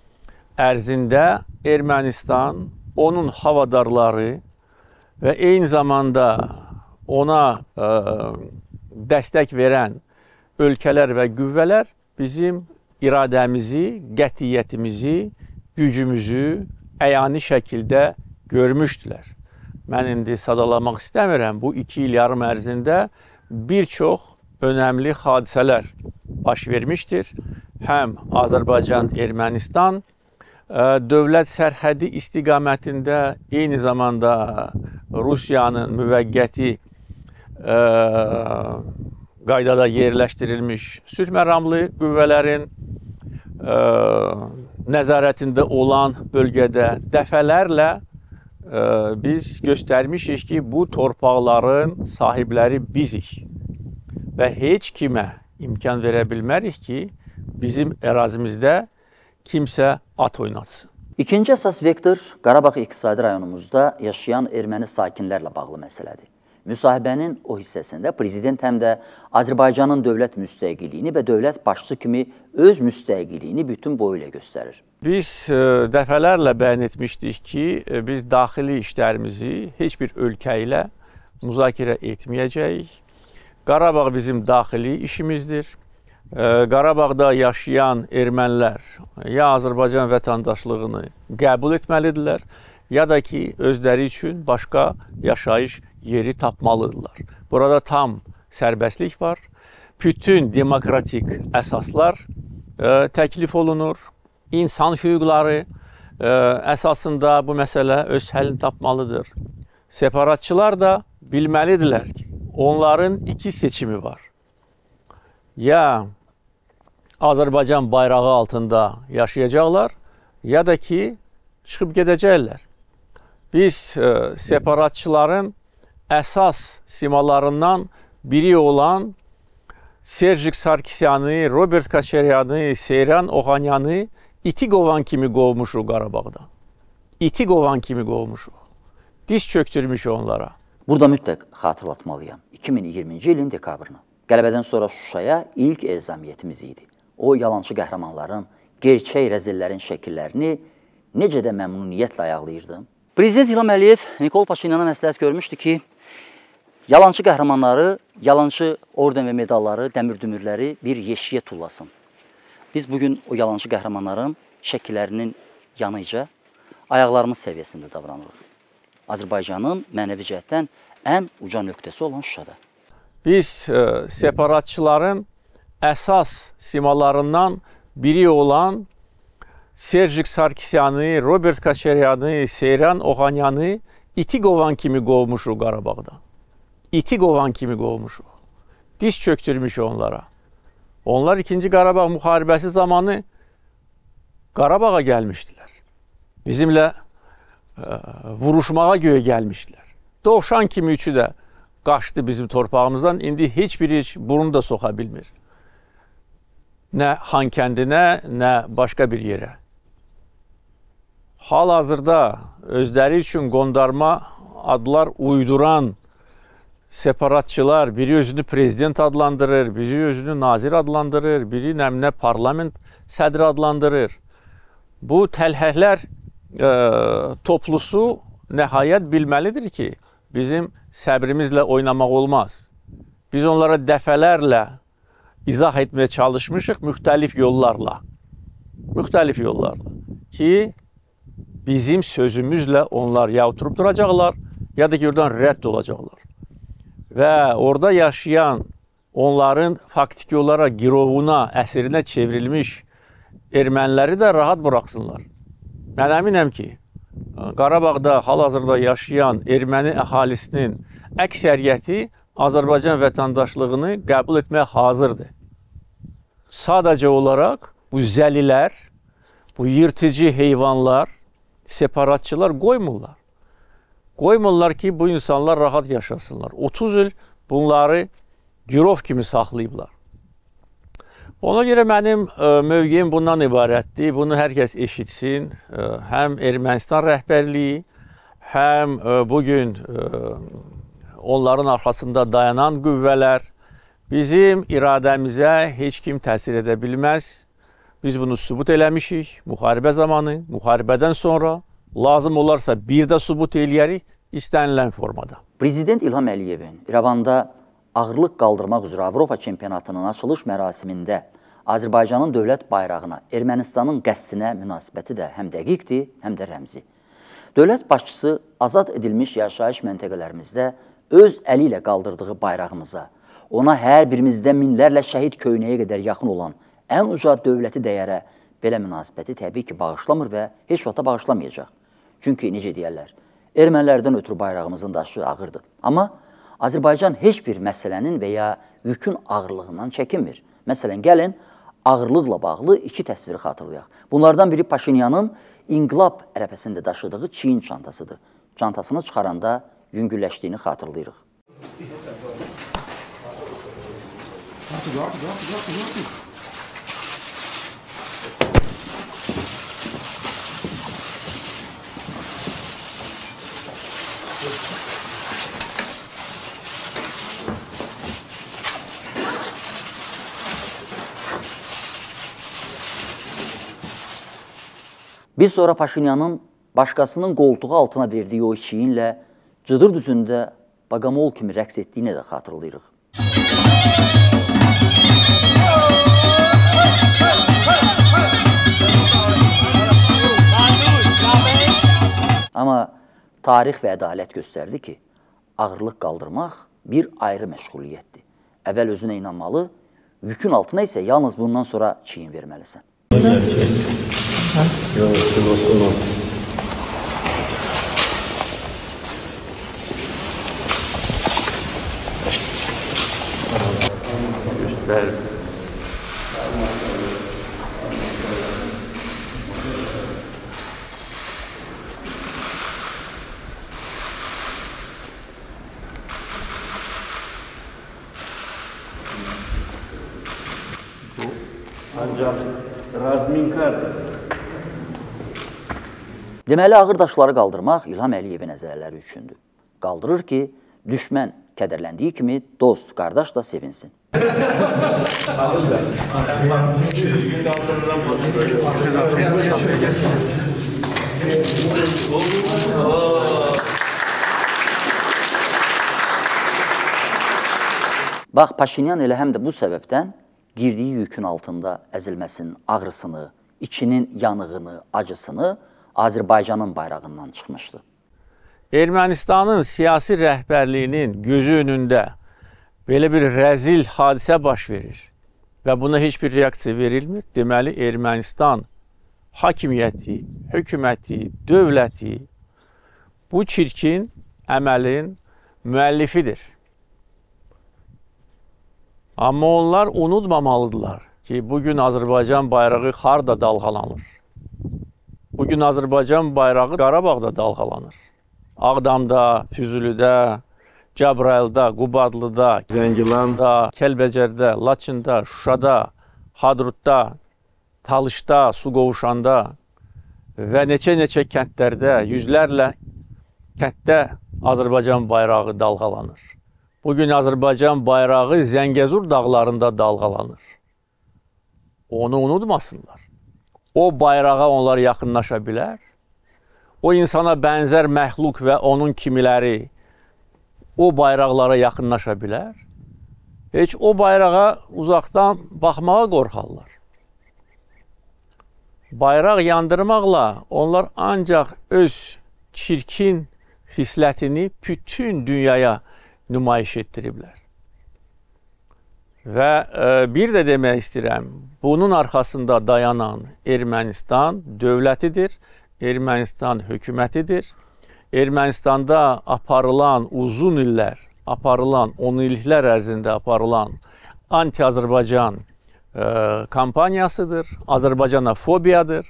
ərzində Ermənistan, onun havadarları və eyni zamanda ona ə, dəstək verən ölkələr və qüvvələr bizim iradəmizi, qətiyyətimizi, gücümüzü əyani şəkildə görmüşdülər. Mən indi sadalamaq istəmirəm. Bu iki il yarım ərzində bir çox önəmli hadisələr baş vermişdir. Həm Azərbaycan, Ermənistan dövlət sərhədi istiqamətində, eyni zamanda Rusiyanın müvəqqəti ə, qaydada yerləşdirilmiş sülh məramlı qüvvələrin ə, nəzarətində olan bölgədə dəfələrlə ə, biz göstərmişik ki, bu torpaqların sahibləri bizik və heç kimə imkan verə bilmərik ki, bizim ərazimizdə kimsə at oynatsın. İkinci əsas vektor Qarabağ iqtisadi rayonumuzda yaşayan erməni sakinlərlə bağlı məsələdir. Müsahibənin o hissəsində prezident həm də Azərbaycanın dövlət müstəqilliyini və dövlət başçısı kimi öz müstəqilliyini bütün boyu ilə göstərir. Biz ə, dəfələrlə bəyan etmişdik ki, biz daxili işlərimizi heç bir ölkə ilə müzakirə etməyəcəyik. Qarabağ bizim daxili işimizdir. Qarabağda yaşayan ermənilər ya Azərbaycan vətəndaşlığını qəbul etməlidirlər, ya da ki, özləri üçün başqa yaşayış yeri tapmalıdırlar. Burada tam sərbəstlik var. Bütün demokratik əsaslar ə, təklif olunur. İnsan hüquqları ə, əsasında bu məsələ öz həllini tapmalıdır. Separatçılar da bilməlidirlər ki, onların iki seçimi var. Ya Azərbaycan bayrağı altında yaşayacaqlar, ya da ki, çıxıb gedəcəklər. Biz e, separatçıların əsas simalarından biri olan Serjik Sarkisyanı, Robert Kaçeryanı, Seyran Oğanyanı iti qovan kimi qovmuşuq Qarabağdan. İti qovan kimi qovmuşuq. Diz çöktürmüş onlara. Burada mütləq xatırlatmalıyam. iki min iyirminci ilin dekabrını. Qələbədən sonra Şuşaya ilk ezamiyyətimiz idi. O yalançı qəhrəmanların, gerçək rəzillərin şəkillərini necə də məmnuniyyətlə ayaqlayırdım. Prezident İlham Əliyev Nikol Paşinyana məsləhət görmüşdü ki, yalançı qəhrəmanları, yalançı orden və medalları, dəmir-dümürləri bir yeşiyə tullasın. Biz bugün o yalançı qəhrəmanların şəkillərinin yanıca ayaqlarımız səviyyəsində davranırıq. Azərbaycanın mənəvi cəhətdən ən uca nöqtəsi olan Şuşada. Biz e, separatçıların əsas simalarından biri olan Serjik Sarkisyanı, Robert Kaçeryanı, Seyran Oğanyanı iti qovan kimi qovmuşuq Qarabağdan. İti qovan kimi qovmuşuq. Diz çöktürmüş onlara. Onlar ikinci Qarabağ müharibəsi zamanı Qarabağa gəlmişdilər. Bizimlə e, vuruşmağa göyə gəlmişdilər. Dovşan kimi üçü də qaçdı bizim torpağımızdan. İndi heç biri heç burun da soxa bilmir. Nə Xankəndinə, nə başqa bir yerə. Hal-hazırda özləri üçün qondarma adlar uyduran separatçılar, biri özünü prezident adlandırır, biri özünü nazir adlandırır, biri nəminə parlament sədri adlandırır. Bu təlhəklər e, toplusu nəhayət bilməlidir ki, bizim səbrimizlə oynamaq olmaz. Biz onlara dəfələrlə izah etməyə çalışmışıq müxtəlif yollarla. Müxtəlif yollarla. Ki, bizim sözümüzlə onlar ya oturub duracaqlar, ya da oradan rədd olacaqlar. Və orada yaşayan, onların faktiki olaraq girovuna, əsrinə çevrilmiş erməniləri də rahat buraxsınlar. Mən əminəm ki, Qarabağda hal-hazırda yaşayan erməni əhalisinin əksəriyyəti Azərbaycan vətəndaşlığını qəbul etməyə hazırdır. Sadəcə olaraq bu zəlilər, bu yırtıcı heyvanlar, separatçılar qoymurlar. Qoymurlar ki, bu insanlar rahat yaşasınlar. otuz il bunları girov kimi saxlayıblar. Ona görə mənim ə, mövqeyim bundan ibarətdir. Bunu hər kəs eşitsin. Ə, həm Ermənistan rəhbərliyi, həm ə, bugün ə, onların arxasında dayanan qüvvələr bizim iradəmizə heç kim təsir edə bilməz. Biz bunu sübut eləmişik müharibə zamanı, müharibədən sonra. Lazım olarsa bir də sübut eləyərik istənilən formada. Prezident İlham Əliyevin İrəvanda ağırlıq qaldırmaq üzrə Avropa çempionatının açılış mərasimində Azərbaycanın dövlət bayrağına, Ermənistanın qəsdinə münasibəti də həm dəqiqdir, həm də rəmzi. Dövlət başçısı azad edilmiş yaşayış məntəqələrimizdə öz əli ilə qaldırdığı bayrağımıza, ona hər birimizdə minlərlə şəhid köynəyə qədər yaxın olan ən uca dövləti dəyərə belə münasibəti təbii ki, bağışlamır və heç vaxta bağışlamayacaq. Çünki necə deyərlər, ermənilərdən ötürü bayrağımızın daşı ağırdır. Amma Azərbaycan heç bir məsələnin və ya yükün ağırlığından çəkinmir. Məsələn, gəlin, ağırlıqla bağlı iki təsviri xatırlayaq. Bunlardan biri Paşinyanın inqilab ərəfəsində daşıdığı çiyin çantasıdır. Çantasını çıxaranda yüngülləşdiyini xatırlayırıq. Biz sonra Paşinyanın başqasının qoltuğu altına verdiyi o çiyinlə Cıdır düzündə Baqamol kimi rəqs etdiyini də xatırlayırıq. Amma tarix və ədalət göstərdi ki, ağırlıq qaldırmaq bir ayrı məşğuliyyətdir. Əvvəl özünə inanmalı, yükün altına isə yalnız bundan sonra çiyin verməlisən. Ancaq razminkadır. Deməli, ağır daşları qaldırmaq İlham Əliyevin nəzərləri üçündür. Qaldırır ki, düşmən kədərləndiyi kimi dost, qardaş da sevinsin. Bax, Paşinyan elə həm də bu səbəbdən girdiyi yükün altında əzilməsinin ağrısını, içinin yanığını, acısını Azərbaycanın bayrağından çıxmışdı. Ermənistanın siyasi rəhbərliyinin gözü önündə belə bir rəzil hadisə baş verir və buna heç bir reaksiya verilmir. Deməli, Ermənistan hakimiyyəti, hökuməti, dövləti bu çirkin əməlin müəllifidir. Amma onlar unutmamalıdırlar ki, bugün Azərbaycan bayrağı harda dalğalanır. Bugün Azərbaycan bayrağı Qarabağda dalğalanır. Ağdamda, Füzulidə, Cəbrayılda, Qubadlıda, Zəngilanda, Kəlbəcərdə, Laçında, Şuşada, Hadrutda, Talışda, Suqovuşanda və neçə-neçə kəndlərdə, yüzlərlə kənddə Azərbaycan bayrağı dalğalanır. Bugün Azərbaycan bayrağı Zəngəzur dağlarında dalğalanır. Onu unutmasınlar. O bayrağa onlar yaxınlaşa bilər. O insana bənzər məxluq və onun kimiləri o bayraqlara yaxınlaşa bilər. Heç o bayrağa uzaqdan baxmağa qorxarlar. Bayraq yandırmaqla onlar ancaq öz çirkin xislətini bütün dünyaya nümayiş etdiriblər. Və e, bir də demək istəyirəm, bunun arxasında dayanan Ermənistan dövlətidir, Ermənistan hökumətidir. Ermənistanda aparılan uzun illər, aparılan on illiklər ərzində aparılan anti-Azərbaycan e, kampaniyasıdır, Azərbaycana fobiyadır.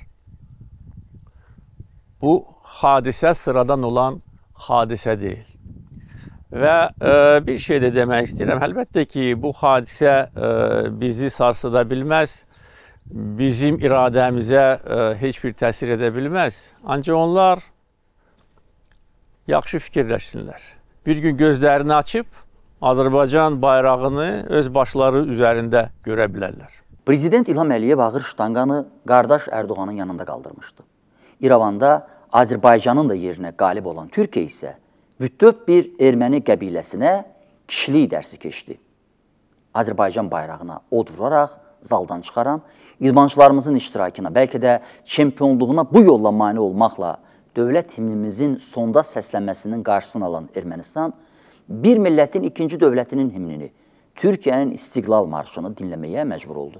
Bu hadisə sıradan olan hadisə deyil. Və e, bir şey də demək istəyirəm. Əlbəttə ki, bu hadisə e, bizi sarsıda bilməz, bizim iradəmizə e, heç bir təsir edə bilməz. Ancaq onlar yaxşı fikirləşsinlər. Bir gün gözlərini açıb Azərbaycan bayrağını öz başları üzərində görə bilərlər. Prezident İlham Əliyev ağır ştanqanı qardaş Ərdoğanın yanında qaldırmışdı. İrəvanda Azərbaycanın da yerinə qalib olan Türkiyə isə bütöv bir erməni qəbiləsinə kişilik dərsi keçdi. Azərbaycan bayrağına od vuraraq zaldan çıxaran, idmançılarımızın iştirakına, bəlkə də çempionluğuna bu yolla mane olmaqla dövlət himnimizin sonda səslənməsinin qarşısını alan Ermənistan, bir millətin ikinci dövlətinin himnini, Türkiyənin İstiqlal marşını dinləməyə məcbur oldu.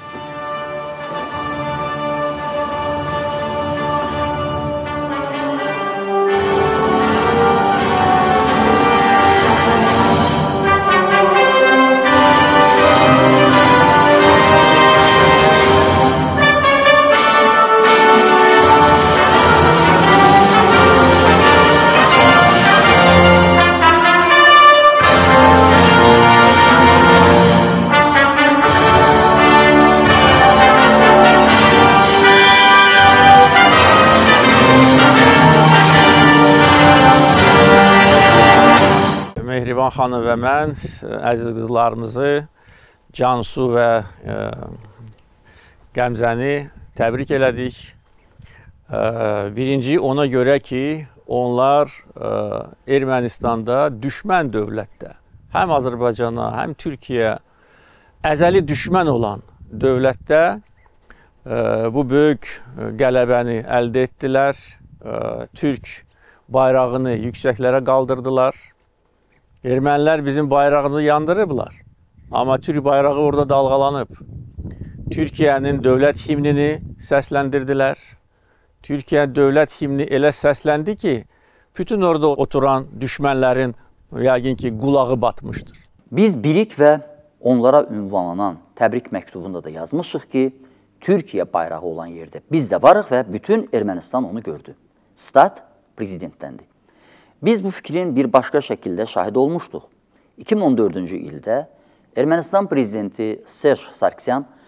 Mehriban xanım və mən əziz qızlarımızı, Cansu və e, Qəmzəni təbrik elədik. E, birinci ona görə ki, onlar e, Ermənistanda düşmən dövlətdə, həm Azərbaycana, həm Türkiyə əzəli düşmən olan dövlətdə e, bu böyük qələbəni əldə etdilər. E, Türk bayrağını yüksəklərə qaldırdılar. Ermənilər bizim bayrağımızı yandırıblar. Amma Türk bayrağı orada dalğalanıb. Türkiyənin dövlət himnini səsləndirdilər. Türkiyə dövlət himni elə səsləndi ki, bütün orada oturan düşmənlərin yəqin ki, qulağı batmışdır. Biz birik və onlara ünvanlanan təbrik məktubunda da yazmışıq ki, Türkiyə bayrağı olan yerdə biz də varıq və bütün Ermənistan onu gördü. Stat prezidentdəndir. Biz bu fikrin bir başqa şəkildə şahid olmuşduq. iki min on dördüncü ildə Ermənistan prezidenti Serj Sarkisyan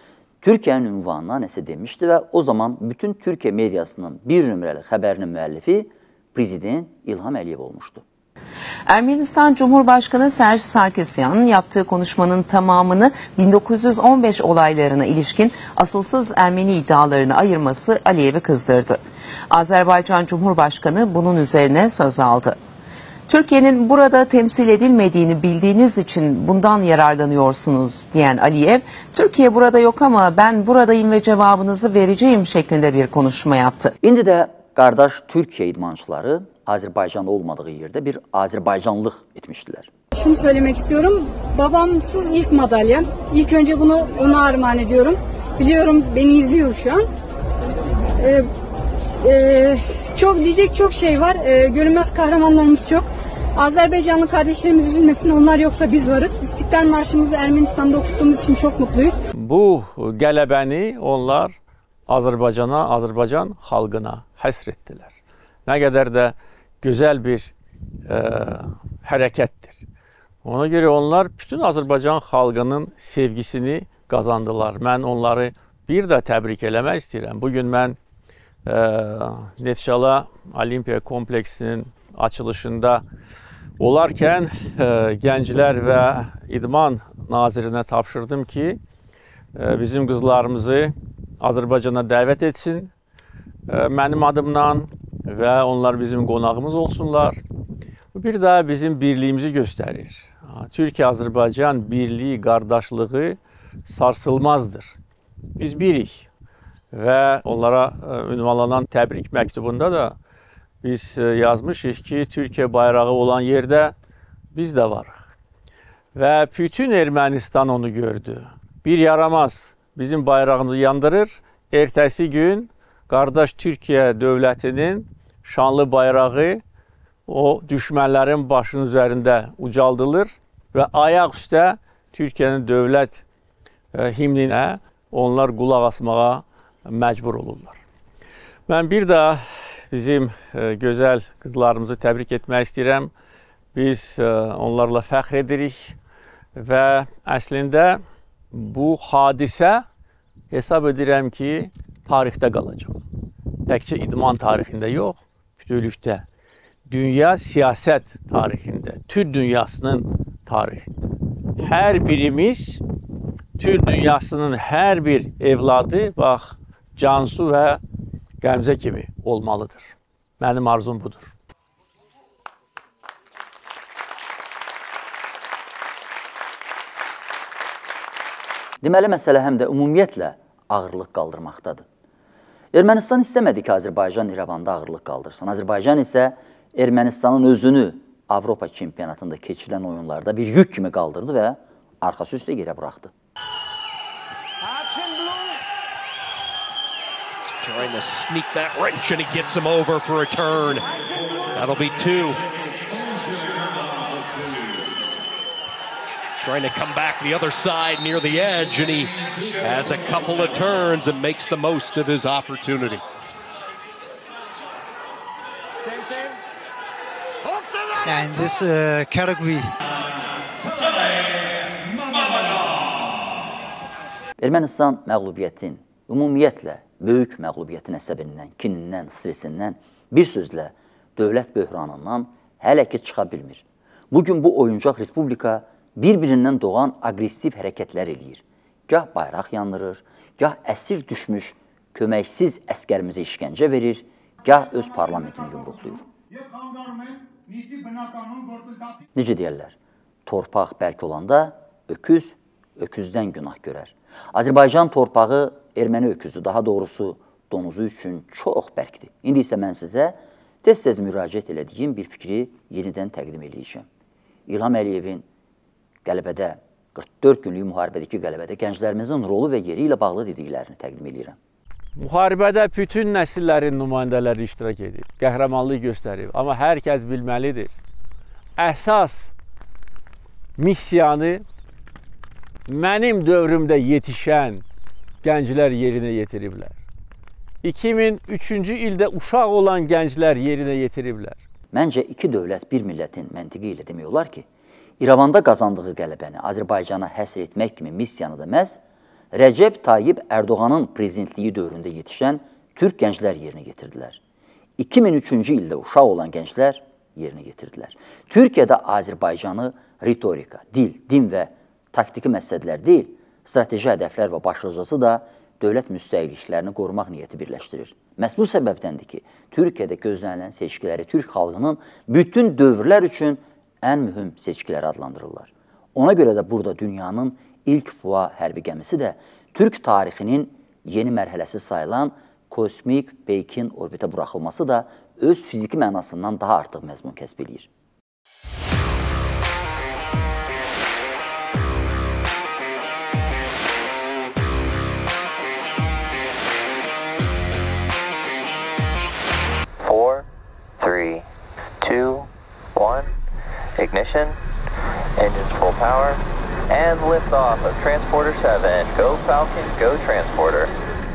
Türkiye'nin ünvanına nəsə demişdi və o zaman bütün Türkiye medyasının bir nömrəli xəbərinin müəllifi Prezident İlham Əliyev olmuştu. Ermenistan Cumhurbaşkanı Serj Sarkisyan yaptığı konuşmanın tamamını bin dokuz yüz on beş olaylarına ilişkin asılsız Ermeni iddialarını ayırması Aliyev'i kızdırdı. Azerbaycan Cumhurbaşkanı bunun üzerine söz aldı. Türkiye'nin burada temsil edilmediğini bildiğiniz için bundan yararlanıyorsunuz diyen Aliyev, Türkiye burada yok ama ben buradayım ve cevabınızı vereceğim şeklinde bir konuşma yaptı. İndi də qardaş Türkiye idmançıları Azerbaycan olmadığı yerde bir Azerbaycanlıq etmiştiler. Şunu söylemek istiyorum, babamsız ilk madalya. İlk önce bunu ona armağan ediyorum. Biliyorum beni izliyor şu an. Ee, e, çok diyecek çok şey var. Ee, görünmez kahramanlarımız çok. Azerbaycanlı kardeşlerimiz üzülmesin, onlar yoksa biz varız. İstiklal Marşımızı Ermenistan'da okuttuğumuz için çok mutluyuz. Bu qələbəni onlar Azərbaycana, Azərbaycan xalqına həsr etdilər. Nə qədər də gözəl bir e, hərəkətdir. Ona görə onlar bütün Azərbaycan xalqının sevgisini qazandılar. Mən onları bir də təbrik eləmək istəyirəm. Bugün mən e, Neftçala Olimpiya kompleksinin açılışında olarkən e, gənclər və idman nazirinə tapşırdım ki, e, bizim qızlarımızı Azərbaycana dəvət etsin. E, mənim adımdan və onlar bizim qonağımız olsunlar. Bu bir daha bizim birliyimizi göstərir. Türkiye-Azərbaycan birliği, qardaşlığı sarsılmazdır. Biz birik və onlara ünvanlanan təbrik məktubunda da biz yazmışıq ki, Türkiye bayrağı olan yerdə biz də varıq. Və bütün Ermənistan onu gördü. Bir yaramaz bizim bayrağımızı yandırır. Ertəsi gün qardaş Türkiye dövlətinin şanlı bayrağı o düşmənlərin başının üzərində ucaldılır və ayaq üstə Türkiye'nin dövlət e, himninə onlar qulaq asmağa məcbur olurlar. Mən bir daha bizim e, gözəl qızlarımızı təbrik etmək istəyirəm. Biz e, onlarla fəxr edirik və əslində bu hadisə hesab edirəm ki, tarixdə qalacaq. Təkcə idman tarixində yox, bütünlükdə. Dünya siyasət tarixində, Türk dünyasının tarixində. Hər birimiz Türk dünyasının hər bir evladı, bax, Cansu və Qəmzə kimi olmalıdır. Mənim arzum budur. Deməli, məsələ həm də ümumiyyətlə ağırlıq qaldırmaqdadır. Ermənistan istəmədi ki, Azərbaycan İrəvanda ağırlıq qaldırsın. Azərbaycan isə Ermənistanın özünü Avropa çempionatında keçirilən oyunlarda bir yük kimi qaldırdı və arxası üstə yerə buraxdı. Trying to sneak that wrench and he gets him over for a turn. That'll be two. Trying to come back the other side near the edge, and he has a couple of turns and makes the most of his opportunity. And this uh, category. Ermənistan məğlubiyyətin, ümumiyyətlə böyük məğlubiyyətin əsəbindən, kinindən, stresindən, bir sözlə dövlət böhranından hələ ki çıxa bilmir. Bugün bu oyuncaq respublika bir-birindən doğan aqressiv hərəkətlər eləyir. Gah bayraq yandırır, gah əsir düşmüş, köməksiz əskərimizə işgəncə verir, gah öz parlamentini yumruqluyur. Necə deyərlər? Torpaq bərk olanda öküz, öküzdən günah görər. Azərbaycan torpağı erməni öküzü, daha doğrusu donuzu üçün çox bərkdir. İndi isə mən sizə tez-tez müraciət elədiyim bir fikri yenidən təqdim edəcəm. İlham Əliyevin qələbədə, qırx dörd günlük müharibədəki qələbədə gənclərimizin rolu və yeri ilə bağlı dediklərini təqdim edirəm. Müharibədə bütün nəsillərin nümayəndələri iştirak edir, qəhrəmanlıq göstərir. Amma hər kəs bilməlidir, əsas missiyanı mənim dövrümdə yetişən gənclər yerinə yetiriblər. iki min üçüncü ildə uşaq olan gənclər yerinə yetiriblər. Məncə, iki dövlət, bir millətin məntiqi ilə demək olar ki, İrəvanda qazandığı qələbəni Azərbaycana həsr etmək kimi missiyanı da məhz Rəcəb Tayyib Ərdoğanın prezidentliyi dövründə yetişən Türk gənclər yerinə getirdilər. iki min üçüncü ildə uşaq olan gənclər yerinə getirdilər. Türkiyədə Azərbaycanı ritorika, dil, din və taktiki məqsədlər deyil, strateji hədəflər və başlıcası da dövlət müstəqilliklərini qorumaq niyyəti birləşdirir. Məhz bu səbəbdəndir ki, Türkiyədə gözlənilən seçkiləri Türk xalqının bütün dövrlər üçün ən mühüm seçkiləri adlandırırlar. Ona görə də burada dünyanın ilk P U A hərbi gəmisi də Türk tarixinin yeni mərhələsi sayılan kosmik Peykin orbitə buraxılması da öz fiziki mənasından daha artıq məzmun kəsb edir. four, three, two, one, ignition, engines full power, and lift off of Transporter seven. Go Falcon, go Transporter.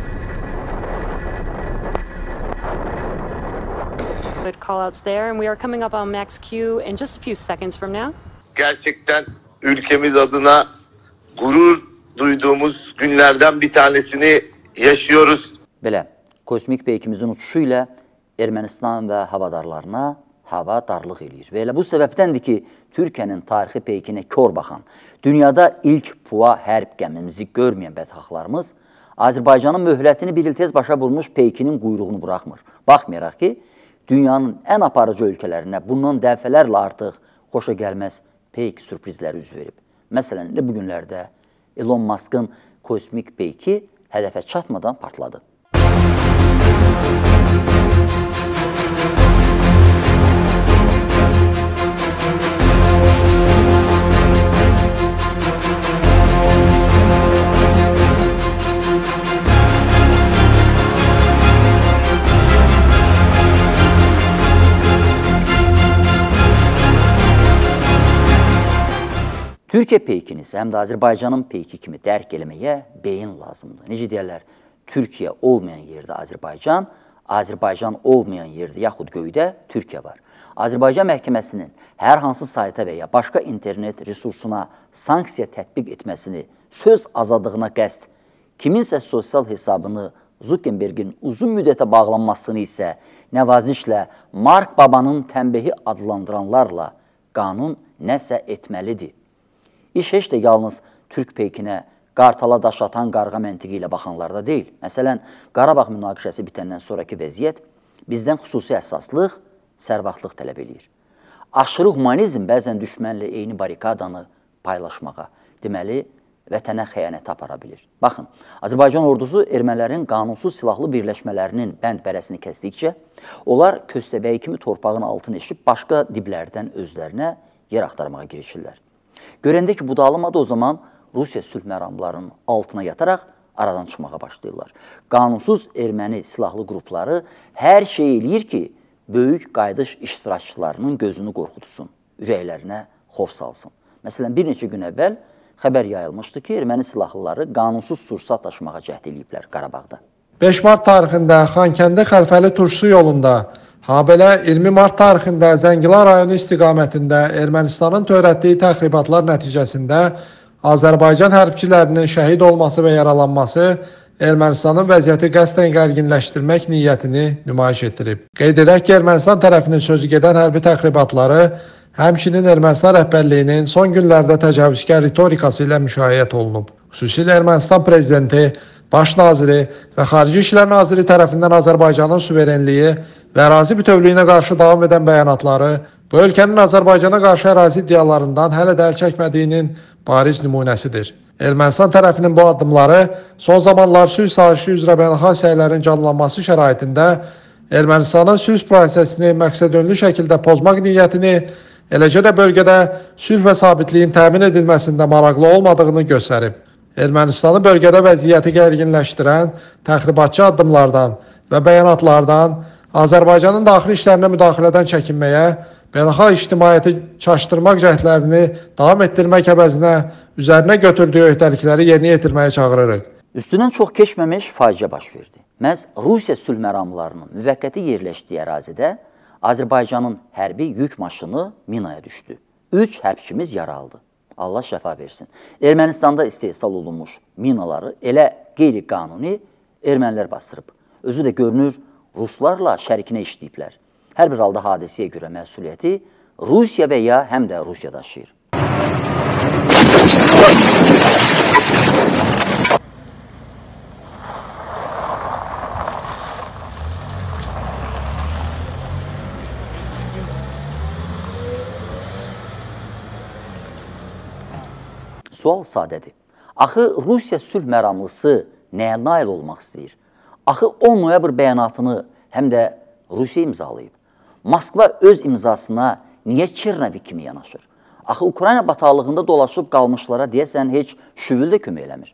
Good call-outs there, and we are coming up on max Q in just a few seconds from now. Gerçekten ülkemiz adına gurur duyduğumuz günlerden bir tanesini yaşıyoruz. Belə, kosmik peykimizin uçuşu ilə Ermənistan və havadarlarına hava darlıq eləyir. Və elə bu səbəbdəndir ki, Türkiyənin tarixi peykinə kör baxan, dünyada ilk P U A hərb gəmimizi görməyən bədxahlarımız Azərbaycanın möhlətini bir il tez başa vurmuş peykinin quyruğunu buraxmır. Baxmayaraq ki, dünyanın ən aparıcı ölkələrinə bundan dəfələrlə artıq xoşa gəlməz peyk sürprizləri üz verib. Məsələn, bu günlərdə Elon Musk'ın kosmik peyki hədəfə çatmadan partladı. Türkiyə peykini isə həm də Azərbaycanın peyki kimi dərk eləməyə beyin lazımdır. Necə deyərlər, Türkiyə olmayan yerdə Azərbaycan, Azərbaycan olmayan yerdə yaxud göydə Türkiyə var. Azərbaycan məhkəməsinin hər hansı sayta və ya başqa internet resursuna sanksiya tətbiq etməsini, söz azadlığına qəsd, kiminsə sosial hesabını Zuckerbergin uzun müddətə bağlanmasını isə nəvazişlə Mark Babanın tənbehi adlandıranlarla qanun nəsə etməlidir. İş heç də yalnız Türk peykinə qartala daş atan qarğa məntiqi ilə baxanlarda deyil. Məsələn, Qarabağ münaqişəsi bitəndən sonraki vəziyyət bizdən xüsusi əsaslıq, sərvatlıq tələb edir. Aşırı humanizm bəzən düşmənlə eyni barikadanı paylaşmağa, deməli, vətənə xəyanət apara bilir. Baxın, Azərbaycan ordusu ermənilərin qanunsuz silahlı birləşmələrinin bənd-bərəsini kəsdikcə, onlar köstəbəyi kimi torpağın altını eşib başqa diblərdən özlərinə yer axtarmağa girişirlər. Görəndə ki, bu dağılmadı, o zaman Rusiya sülh məramlarının altına yataraq aradan çıxmağa başlayırlar. Qanunsuz erməni silahlı qrupları hər şey eləyir ki, böyük qayıdış iştirakçılarının gözünü qorxutsun, ürəklərinə xof salsın. Məsələn, bir neçə gün əvvəl xəbər yayılmışdı ki, erməni silahlıları qanunsuz sursat daşımağa cəhd eləyiblər Qarabağda. beş mart tarixində Xankəndi Xəlfəli turşusu yolunda, habelə iyirmi mart tarixində Zəngilan rayonu istiqamətində Ermənistanın törətdiyi təxribatlar nəticəsində Azərbaycan hərbçilərinin şəhid olması və yaralanması Ermənistanın vəziyyəti qəsdən gərginləşdirmək niyyətini nümayiş etdirib. Qeyd edək ki, Ermənistan tərəfinin sözü gedən hərbi təxribatları həmçinin Ermənistan rəhbərliyinin son günlərdə təcavüzkar ritorikası ilə müşayiət olunub. Xüsusilə Ermənistan prezidenti, baş naziri və Xarici İşlər Naziri tərəfindən Azərbaycanın suverenliyi və ərazi bütövlüyünə qarşı davam edən bəyanatları bu ölkənin Azərbaycana qarşı ərazi iddialarından hələ də əl çəkmədiyinin bariz nümunəsidir. Ermənistan tərəfinin bu addımları son zamanlar sülh sazişi üzrə beynəlxalq səylərin canlanması şəraitində Ermənistanın sülh prosesini məqsədönlü şəkildə pozmaq niyyətini, eləcə də bölgədə sülh və sabitliyin təmin edilməsində maraqlı olmadığını göstərib. Ermənistanı bölgədə vəziyyəti gərginləşdirən təxribatçı addımlardan və bəyanatlardan Azərbaycanın daxili işlərinə müdaxilədən çəkinməyə, beynəlxalq ictimaiyyəti çaşdırmaq cəhdlərini davam etdirmək əvəzinə üzərinə götürdüyü öhdəlikləri yerinə yetirməyə çağırırıq. Üstündən çox keçməmiş faciə baş verdi. Məhz Rusiya sülh məramlarının müvəqqəti yerləşdiyi ərazidə Azərbaycanın hərbi yük maşını minaya düşdü. Üç hərbçimiz yaraldı. Allah şəfa versin. Ermənistanda istehsal olunmuş minaları elə qeyri-qanuni ermənilər bastırıb. Özü də görünür, Ruslarla şərikinə işləyiblər. Hər bir halda hadisəyə görə məsuliyyəti Rusiya və ya həm də Rusiya daşıyır. Sual sadədir. Axı Rusiya sülh məramlısı nəyə nail olmaq istəyir? Axı on noyabr bəyanatını həm də Rusiya imzalayıb. Moskva öz imzasına niyə Çernobil kimi yanaşır? Axı Ukrayna bataqlığında dolaşıb qalmışlara deyəsən heç şüvül də kömək eləmir.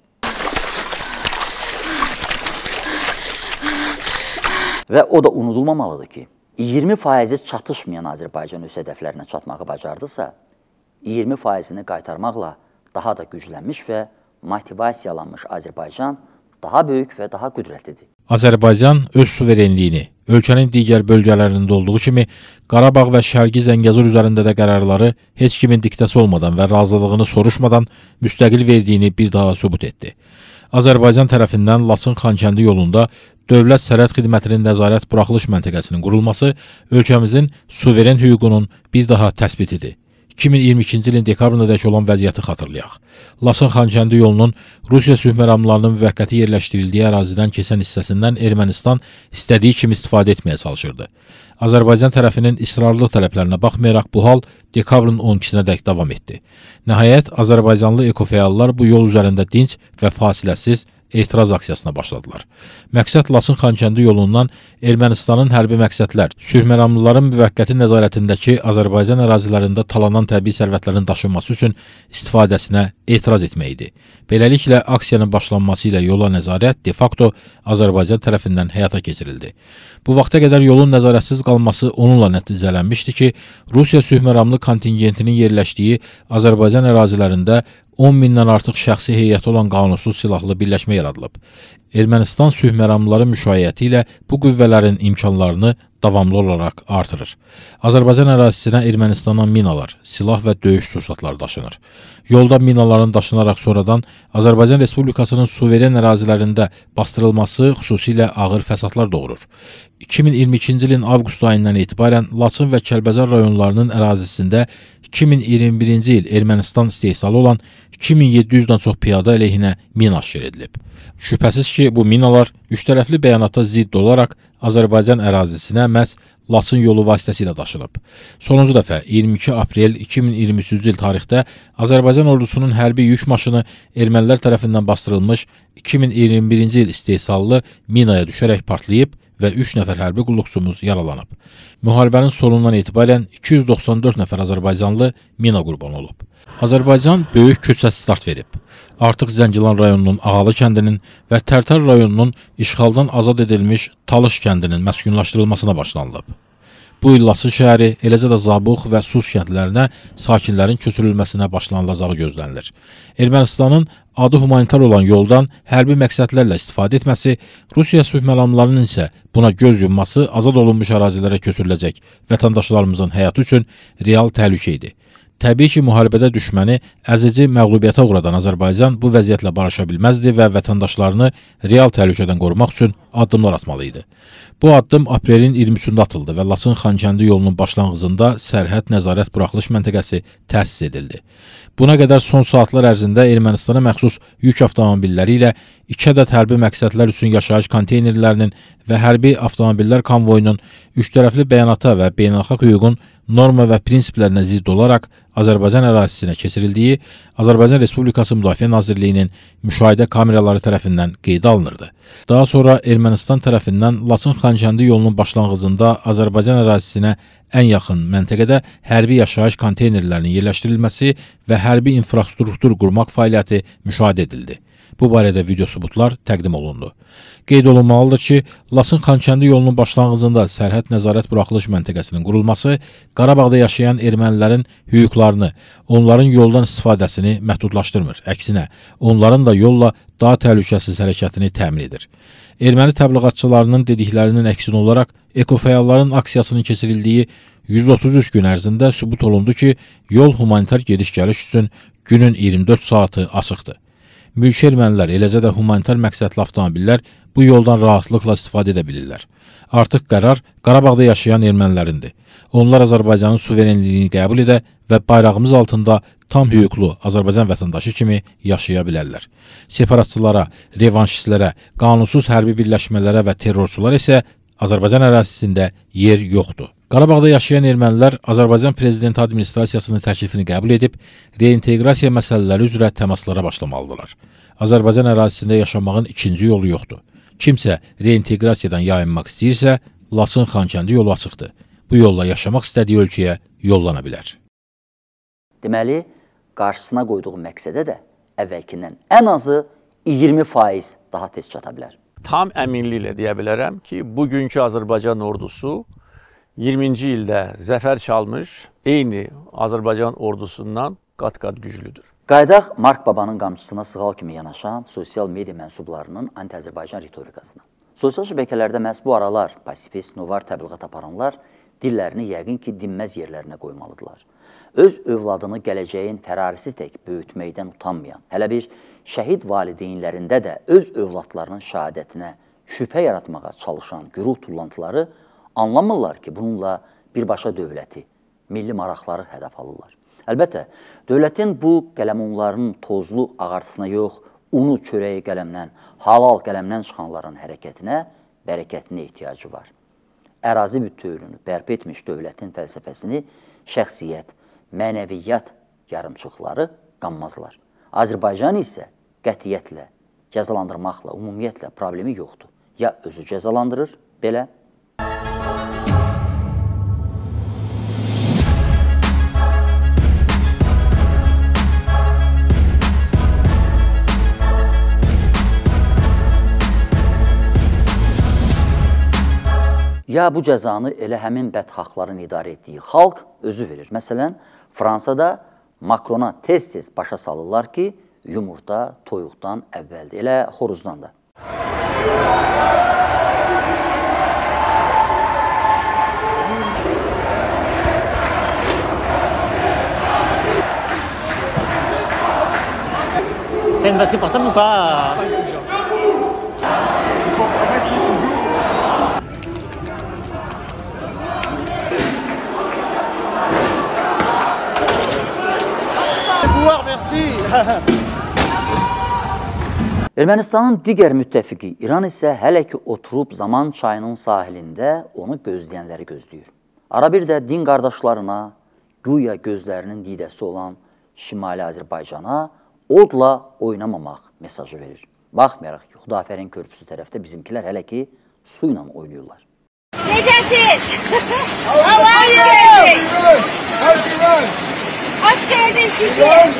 Və o da unudulmamalıdır ki, iyirmi faizi çatışmayan Azərbaycan öz hədəflərinə çatmağı bacardısa, iyirmi faizini qaytarmaqla daha da güclənmiş və motivasiyalanmış Azərbaycan daha böyük və daha qüdrətlidir. Azərbaycan öz suverenliyini ölkənin digər bölgələrində olduğu kimi Qarabağ və Şərqi Zəngəzur üzərində də qərarları heç kimin diktəsi olmadan və razılığını soruşmadan müstəqil verdiyini bir daha sübut etdi. Azərbaycan tərəfindən Laçın-Xankəndi yolunda Dövlət Sərhəd Xidmətinin nəzarət buraxılış məntəqəsinin qurulması ölkəmizin suveren hüququnun bir daha təsbitidir. iki min iyirmi ikinci ilin dekabrındakı olan vəziyyəti xatırlayaq. Laçın-Xankəndi yolunun Rusiya sülh məramlarının müvəqqəti yerləşdirildiyi ərazidən keçən hissəsindən Ermənistan istədiyi kimi istifadə etməyə çalışırdı. Azərbaycan tərəfinin israrlı tələblərinə baxmayaraq bu hal dekabrın on ikisinədək davam etdi. Nəhayət, Azərbaycanlı ekofəallar bu yol üzərində dinc və fasiləsiz etiraz aksiyasına başladılar. Məqsəd Laçın-Xankəndi yolundan Ermənistanın hərbi məqsədlər, sülhməramlıların müvəqqəti nəzarətindəki Azərbaycan ərazilərində talanan təbii sərvətlərin daşınması üçün istifadəsinə etiraz etmək idi. Beləliklə, aksiyanın başlanması ilə yola nəzarət de facto Azərbaycan tərəfindən həyata keçirildi. Bu vaxta qədər yolun nəzarətsiz qalması onunla nəticələnmişdi ki, Rusiya sülhməramlı kontingentinin yerləşdiyi Azərbaycan ərazilərində on mindən artıq şəxsi heyəti olan qanunsuz silahlı birləşmə yaradılıb. Ermənistan sülhməramlıları müşayiəti ilə bu qüvvələrin imkanlarını davamlı olaraq artırır. Azərbaycan ərazisinə Ermənistandan minalar, silah və döyüş sursatları daşınır. Yolda minaların daşınaraq sonradan Azərbaycan Respublikasının suveren ərazilərində bastırılması xüsusilə ağır fəsadlar doğurur. iki min iyirmi ikinci ilin avqust ayından etibarən Laçın və Kəlbəcər rayonlarının ərazisində iki min iyirmi birinci il Ermənistan istehsalı olan iki min yeddi yüzdən çox piyada əleyhinə mina aşkar edilib. Şübhəsiz ki, bu minalar üçtərəfli bəyanata zidd olaraq Azərbaycan ərazisinə məhz Laçın yolu vasitəsilə daşınıb. Sonuncu dəfə iyirmi iki aprel iki min iyirmi üçüncü il tarixdə Azərbaycan ordusunun hərbi yük maşını ermənilər tərəfindən bastırılmış iki min iyirmi birinci il istehsallı minaya düşərək partlayıb və üç nəfər hərbi qulluqçumuz yaralanıb. Müharibənin sonundan etibarən iki yüz doxsan dörd nəfər Azərbaycanlı mina qurbanı olub. Azərbaycan böyük kütsə start verib. Artıq Zəngilan rayonunun Ağalı kəndinin və Tərtər rayonunun işğaldan azad edilmiş Talış kəndinin məskunlaşdırılmasına başlanılıb. Bu il Laçın şəhəri, eləcə də Zabux və Sus kəndlərinə sakinlərin köçürülməsinə başlanılacağı gözlənilir. Ermənistanın adı humanitar olan yoldan hərbi məqsədlərlə istifadə etməsi, Rusiya sülhməramlarının isə buna göz yumması azad olunmuş ərazilərə köçürüləcək vətəndaşlarımızın həyatı üçün real təhlükə idi. Təbii ki, müharibədə düşməni əzici məğlubiyyətə uğradan Azərbaycan bu vəziyyətlə barışa bilməzdi və vətəndaşlarını real təhlükədən qorumaq üçün addımlar atmalıydı. Bu addım aprelin iyirmi üçündə atıldı və Laçın-Xankəndi yolunun başlanğıcında sərhəd nəzarət buraxılış məntəqəsi təsis edildi. Buna qədər son saatlar ərzində Ermənistana məxsus yük avtomobilləri ilə iki ədəd hərbi məqsədlər üçün yaşayış konteynerlərinin və hərbi avtomobillər konvoyunun üçtərəfli bəyanata və beynəlxalq hüququn norma və prinsiplərinə zidd olaraq Azərbaycan ərazisinə keçirildiyi Azərbaycan Respublikası Müdafiə Nazirliyinin müşahidə kameraları tərəfindən qeydə alınırdı. Daha sonra Ermənistan tərəfindən Laçın-Xankəndi yolunun başlanğıcında Azərbaycan ərazisinə ən yaxın məntəqədə hərbi yaşayış konteynerlərinin yerləşdirilməsi və hərbi infrastruktur qurmaq fəaliyyəti müşahidə edildi. Bu barədə video sübutlar təqdim olundu. Qeyd olunmalıdır ki, Laçın-Xankəndi yolunun başlanğıcında sərhəd nəzarət buraxılış məntəqəsinin qurulması Qarabağda yaşayan ermənilərin hüquqlarını, onların yoldan istifadəsini məhdudlaşdırmır. Əksinə, onların da yolla daha təhlükəsiz hərəkətini təmin edir. Erməni təbliğatçılarının dediklərinin əksinə olaraq ekofəalların aksiyasının keçirildiyi yüz otuz üç gün ərzində sübut olundu ki, yol humanitar gediş-gəliş üçün günün iyirmi dörd saatı açıqdır. Mülki ermənilər, eləcə də humanitar məqsədli avtomobillər bu yoldan rahatlıqla istifadə edə bilirlər. Artıq qərar Qarabağda yaşayan ermənilərindir. Onlar Azərbaycanın suverenliyini qəbul edə və bayrağımız altında tam hüquqlu Azərbaycan vətəndaşı kimi yaşaya bilərlər. Separatçılara, revanşistlərə, qanunsuz hərbi birləşmələrə və terrorçular isə Azərbaycan ərazisində yer yoxdur. Qarabağda yaşayan ermənilər Azərbaycan Prezidenti Administrasiyasının təklifini qəbul edib, reinteqrasiya məsələləri üzrə təmaslara başlamalıdırlar. Azərbaycan ərazisində yaşamağın ikinci yolu yoxdur. Kimsə reinteqrasiyadan yayınmaq istəyirsə, Laçın-Xankəndi yolu açıqdır. Bu yolla yaşamaq istədiyi ölkəyə yollana bilər. Deməli, qarşısına qoyduğu məqsədə də əvvəlkindən ən azı iyirmi faiz daha tez çata bilər. Tam əminliklə deyə bilərəm ki, bugünkü Azərbaycan ordusu iyirminci ildə zəfər çalmış, eyni Azərbaycan ordusundan qat-qat güclüdür. Qaydaq Mark Babanın qamçısına sığal kimi yanaşan sosial media mənsublarının anti-Azərbaycan ritorikasına. Sosial şəbəkələrdə məhz bu aralar pasifist, novar təbliğat aparanlar dillərini yəqin ki, dinməz yerlərinə qoymalıdırlar. Öz övladını gələcəyin tərörisi tək böyütməkdən utanmayan, hələ bir şəhid valideynlərində də öz övladlarının şəhadətinə şübhə yaratmağa çalışan gürul tullantıları anlamırlar ki, bununla birbaşa dövləti, milli maraqları hədəf alırlar. Əlbəttə, dövlətin bu qələmunlarının tozlu ağartısına yox, unu çörəyi qələmdən, halal qələmdən çıxanların hərəkətinə, bərəkətinə ehtiyacı var. Ərazi bütövlüyünü bərpa etmiş dövlətin fəlsəfəsini şəxsiyyət, mənəviyyat yarımçıqları qanmazlar. Azərbaycan isə qətiyyətlə, cəzalandırmaqla, ümumiyyətlə problemi yoxdur. Ya özü cəzalandırır, belə. Ya bu cəzanı elə həmin bədxahların idarə etdiyi xalq özü verir. Məsələn, Fransada Makrona tez-tez başa salırlar ki, yumurta toyuqdan əvvəldir, elə xoruzdan da. Tem daqui para não para. Ermənistanın digər müttəfiqi İran isə hələ ki oturub zaman çayının sahilində onu gözləyənləri gözləyir. Ara bir də din qardaşlarına, güya gözlərinin didəsi olan Şimali Azərbaycana odla oynamamaq mesajı verir. Baxmayaraq ki, Xudafərin körpüsü tərəfdə bizimkilər hələ ki su ilə oynayırlar. Necəsiz? Hoş geldin. Hoş geldin sizin.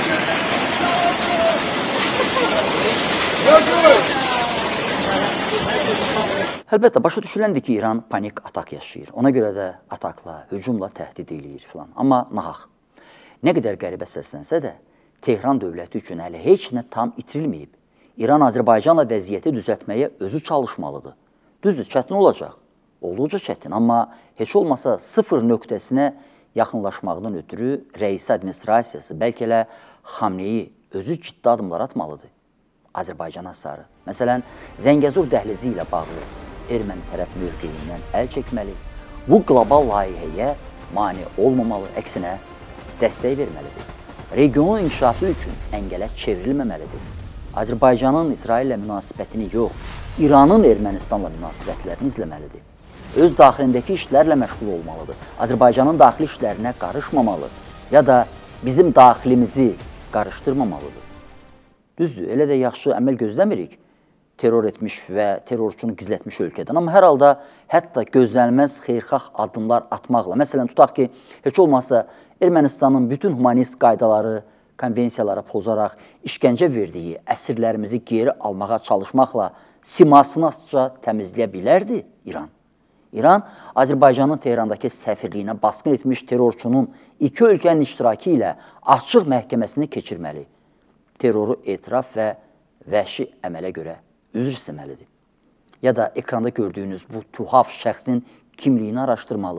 Əlbəttə, başa düşüləndir ki, İran panik atak yaşayır. Ona görə də atakla, hücumla təhdid eləyir filan. Amma nahaq. Nə qədər qəribə səslənsə də, Tehran dövləti üçün hələ heç nə tam itirilməyib. İran Azərbaycanla vəziyyəti düzəltməyə özü çalışmalıdır. Düzdür, çətin olacaq. Olduqca çətin, amma heç olmasa sıfır nöqtəsinə yaxınlaşmaqdan ötürü rəisi administrasiyası, bəlkə elə Xamneyi özü ciddi adımlar atmalıdır. Azərbaycana sarı. Məsələn, Zəngəzur dəhlizi ilə bağlı erməni tərəf mövqeyindən əl çəkməli, bu qlobal layihəyə mane olmamalı, əksinə dəstək verməlidir. Regionun inkişafı üçün əngələ çevrilməməlidir. Azərbaycanın İsraillə münasibətini yox, İranın Ermənistanla münasibətlərini izləməlidir. Öz daxilindəki işlərlə məşğul olmalıdır. Azərbaycanın daxili işlərinə qarışmamalı ya da bizim daxilimizi qarışdırmamalıdır. Düzdür, elə də yaxşı əməl gözləmirik terror etmiş və terrorçunu gizlətmiş ölkədən. Amma hər halda hətta gözlənilməz xeyirxah addımlar atmaqla, məsələn, tutaq ki, heç olmazsa Ermənistanın bütün humanist qaydaları, konvensiyalara pozaraq işgəncə verdiyi əsirlərimizi geri almağa çalışmaqla simasını azca təmizləyə bilərdi İran. İran, Azərbaycanın Tehrandakı səfirliyinə baskın etmiş terrorçunun iki ölkənin iştirakı ilə açıq məhkəməsini keçirməli. Terroru etiraf və vəhşi əmələ görə üzr istəməlidir. Ya da ekranda gördüyünüz bu tuhaf şəxsin kimliyini araşdırmalı,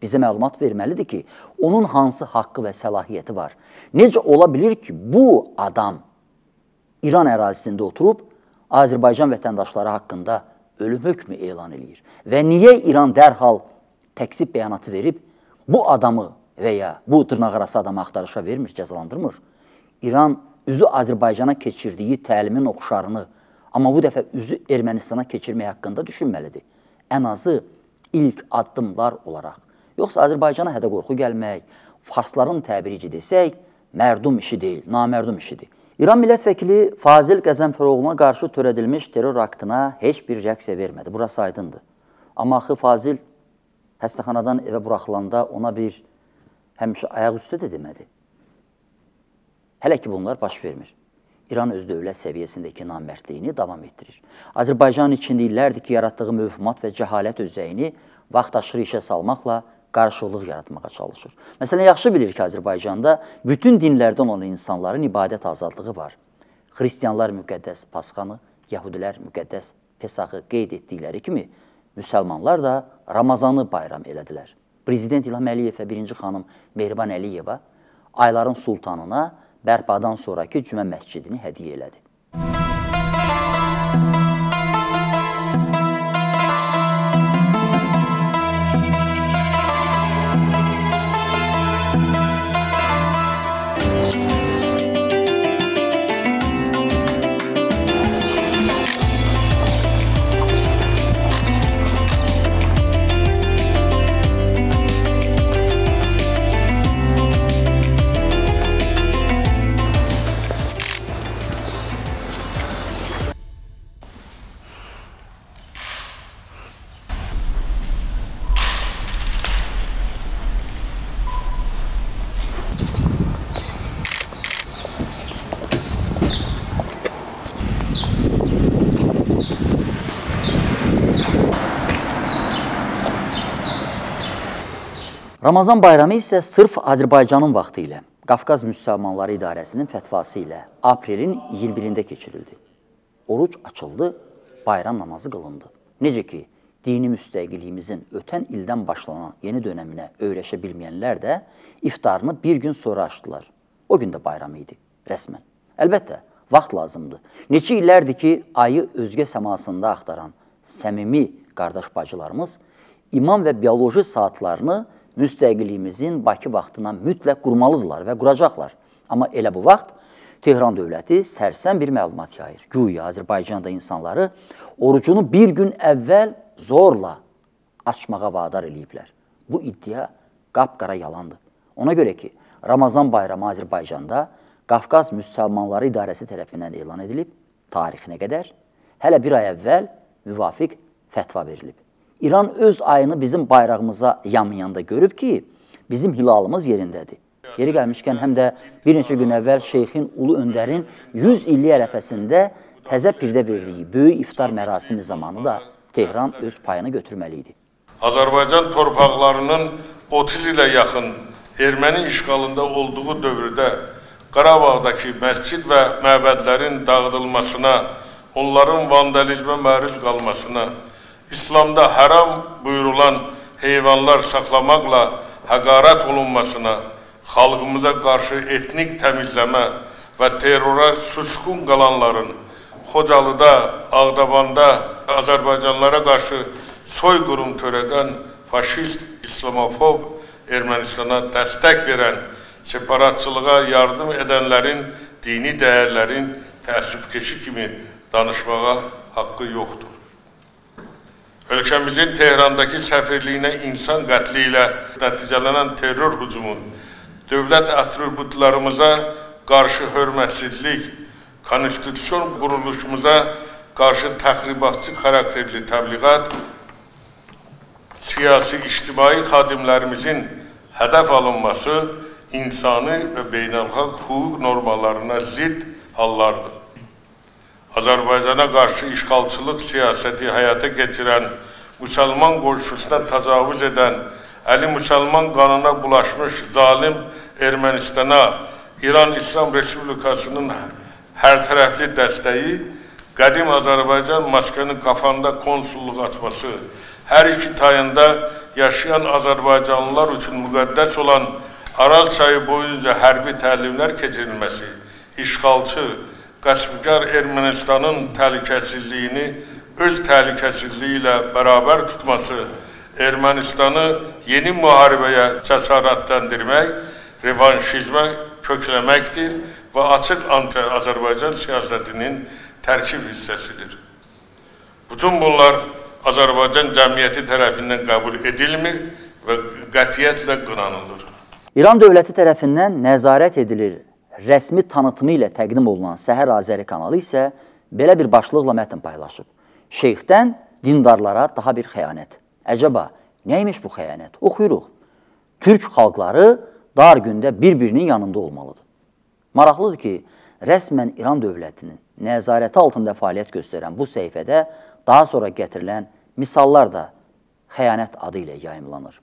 bizə məlumat verməlidir ki, onun hansı haqqı və səlahiyyəti var. Necə ola bilir ki, bu adam İran ərazisində oturub Azərbaycan vətəndaşları haqqında ölüm hökmü elan edir? Və niyə İran dərhal təksib bəyanatı verib bu adamı və ya bu dırnaqarası adamı axtarışa vermir, cəzalandırmır? İran üzü Azərbaycana keçirdiyi təlimin oxşarını, amma bu dəfə üzü Ermənistana keçirmək haqqında düşünməlidir. Ən azı ilk addımlar olaraq. Yoxsa Azərbaycana hədə qorxu gəlmək, farsların təbirici desək, mərdum işi deyil, namərdum işidir. İran millət vəkili Fazil Qəzənfəroğlu'na qarşı törədilmiş terror aktına heç bir reaksiya vermədi. Burası aydındır. Amma axı Fazil xəstəxanadan evə buraxılanda ona bir həmişə ayaq üstə də demədi. Hələ ki bunlar baş vermir. İran öz dövlət səviyyəsindəki namərdliyini davam etdirir. Azərbaycanın içində illərdir ki, yaratdığı mövhumat və cəhalət özəyini vaxt aşırı işə salmaqla qarşılıq yaratmağa çalışır. Məsələn, yaxşı bilir ki, Azərbaycanda bütün dinlərdən olan insanların ibadət azadlığı var. Xristiyanlar müqəddəs Pasxanı, Yahudilər müqəddəs Pesahı qeyd etdikləri kimi, müsəlmanlar da Ramazanı bayram elədilər. Prezident İlham Əliyev və birinci xanım Mehriban Əliyeva ayların sultanına bərpadan sonraki cümə məscidini hədiyyə elədi. Ramazan bayramı isə sırf Azərbaycanın vaxtı ilə, Qafqaz Müsəlmanları İdarəsinin fətvası ilə aprelin iyirmi birində keçirildi. Oruc açıldı, bayram namazı qılındı. Necə ki, dini müstəqilliyimizin ötən ildən başlanan yeni dönəminə öyrəşə bilməyənlər də iftarını bir gün sonra açdılar. O gün də bayram idi, rəsmən. Əlbəttə, vaxt lazımdır. Neçə illərdir ki, ayı özgə səmasında axtaran səmimi qardaş bacılarımız imam və bioloji saatlarını müstəqilliyimizin Bakı vaxtına mütləq qurmalıdırlar və quracaqlar. Amma elə bu vaxt Tehran dövləti sərsəm bir məlumat yayır. Güya Azərbaycanda insanları orucunu bir gün əvvəl zorla açmağa vadar eləyiblər. Bu iddia qapqara yalandır. Ona görə ki, Ramazan bayramı Azərbaycanda Qafqaz Müsəlmanları İdarəsi tərəfindən elan edilib, tarixinə qədər, hələ bir ay əvvəl müvafiq fətva verilib. İran öz ayını bizim bayrağımıza yamayanda görüb ki, bizim hilalımız yerindədir. Yeri gəlmişkən, həm də bir neçə gün əvvəl Şeyxin Ulu Öndərin yüz illik ərəfəsində təzə pirdə verdiyi böyük iftar mərasimi zamanı da Tehran öz payını götürməli idi. Azərbaycan torpaqlarının otuz ilə yaxın erməni işğalında olduğu dövrdə Qarabağdakı məscid və məbədlərin dağıdılmasına, onların vandalizmə məruz qalmasına, İslamda haram buyurulan heyvanlar saxlamaqla həqarət olunmasına, xalqımıza qarşı etnik təmizləmə və terrora suçqun qalanların Xocalıda, Ağdabanda Azərbaycanlara qarşı soyqırım törədən faşist, islamofob Ermənistana dəstək verən, separatçılığa yardım edənlərin dini dəyərlərin təəssübkeşi kimi danışmağa haqqı yoxdur. Ölkəmizin Tehrandakı səfirliyinə insan qətli ilə nəticələnən terror hücumun, dövlət atributlarımıza qarşı hörmətsizlik, konstitusyon quruluşumuza qarşı təxribatçı xarakterli təbliğat, siyasi ictimai xadimlərimizin hədəf alınması insani və beynəlxalq hüquq normalarına zidd hallardır. Azərbaycana qarşı işğalçılıq siyasəti həyata keçirən, müsəlman qonşusuna təcavüz edən, Əli müsəlman qanına bulaşmış zalim Ermənistana İran İslam Respublikasının hər tərəfli dəstəyi, qədim Azərbaycan maskının qafanda konsulluq açması, hər iki tayında yaşayan Azərbaycanlılar üçün müqəddəs olan Aral çayı boyunca hərbi təlimlər keçirilməsi, işğalçı, qəsbkar Ermənistanın təhlükəsizliyini öz təhlükəsizliyi ilə bərabər tutması, Ermənistanı yeni müharibəyə cəsarətləndirmək, revanşizmə kökləməkdir və açıq anti-Azərbaycan siyasətinin tərkib hissəsidir. Bütün bunlar Azərbaycan cəmiyyəti tərəfindən qəbul edilmir və qətiyyətlə qınanılır. İran dövləti tərəfindən nəzarət edilir, rəsmi tanıtımı ilə təqdim olunan Səhər Azəri kanalı isə belə bir başlıqla mətn paylaşıb. Şeyxdən dindarlara daha bir xəyanət. Əcəba, nəymiş bu xəyanət? Oxuyuruq. Türk xalqları dar gündə bir-birinin yanında olmalıdır. Maraqlıdır ki, rəsmən İran dövlətinin nəzarəti altında fəaliyyət göstərən bu səhifədə daha sonra gətirilən misallar da xəyanət adı ilə yayımlanır.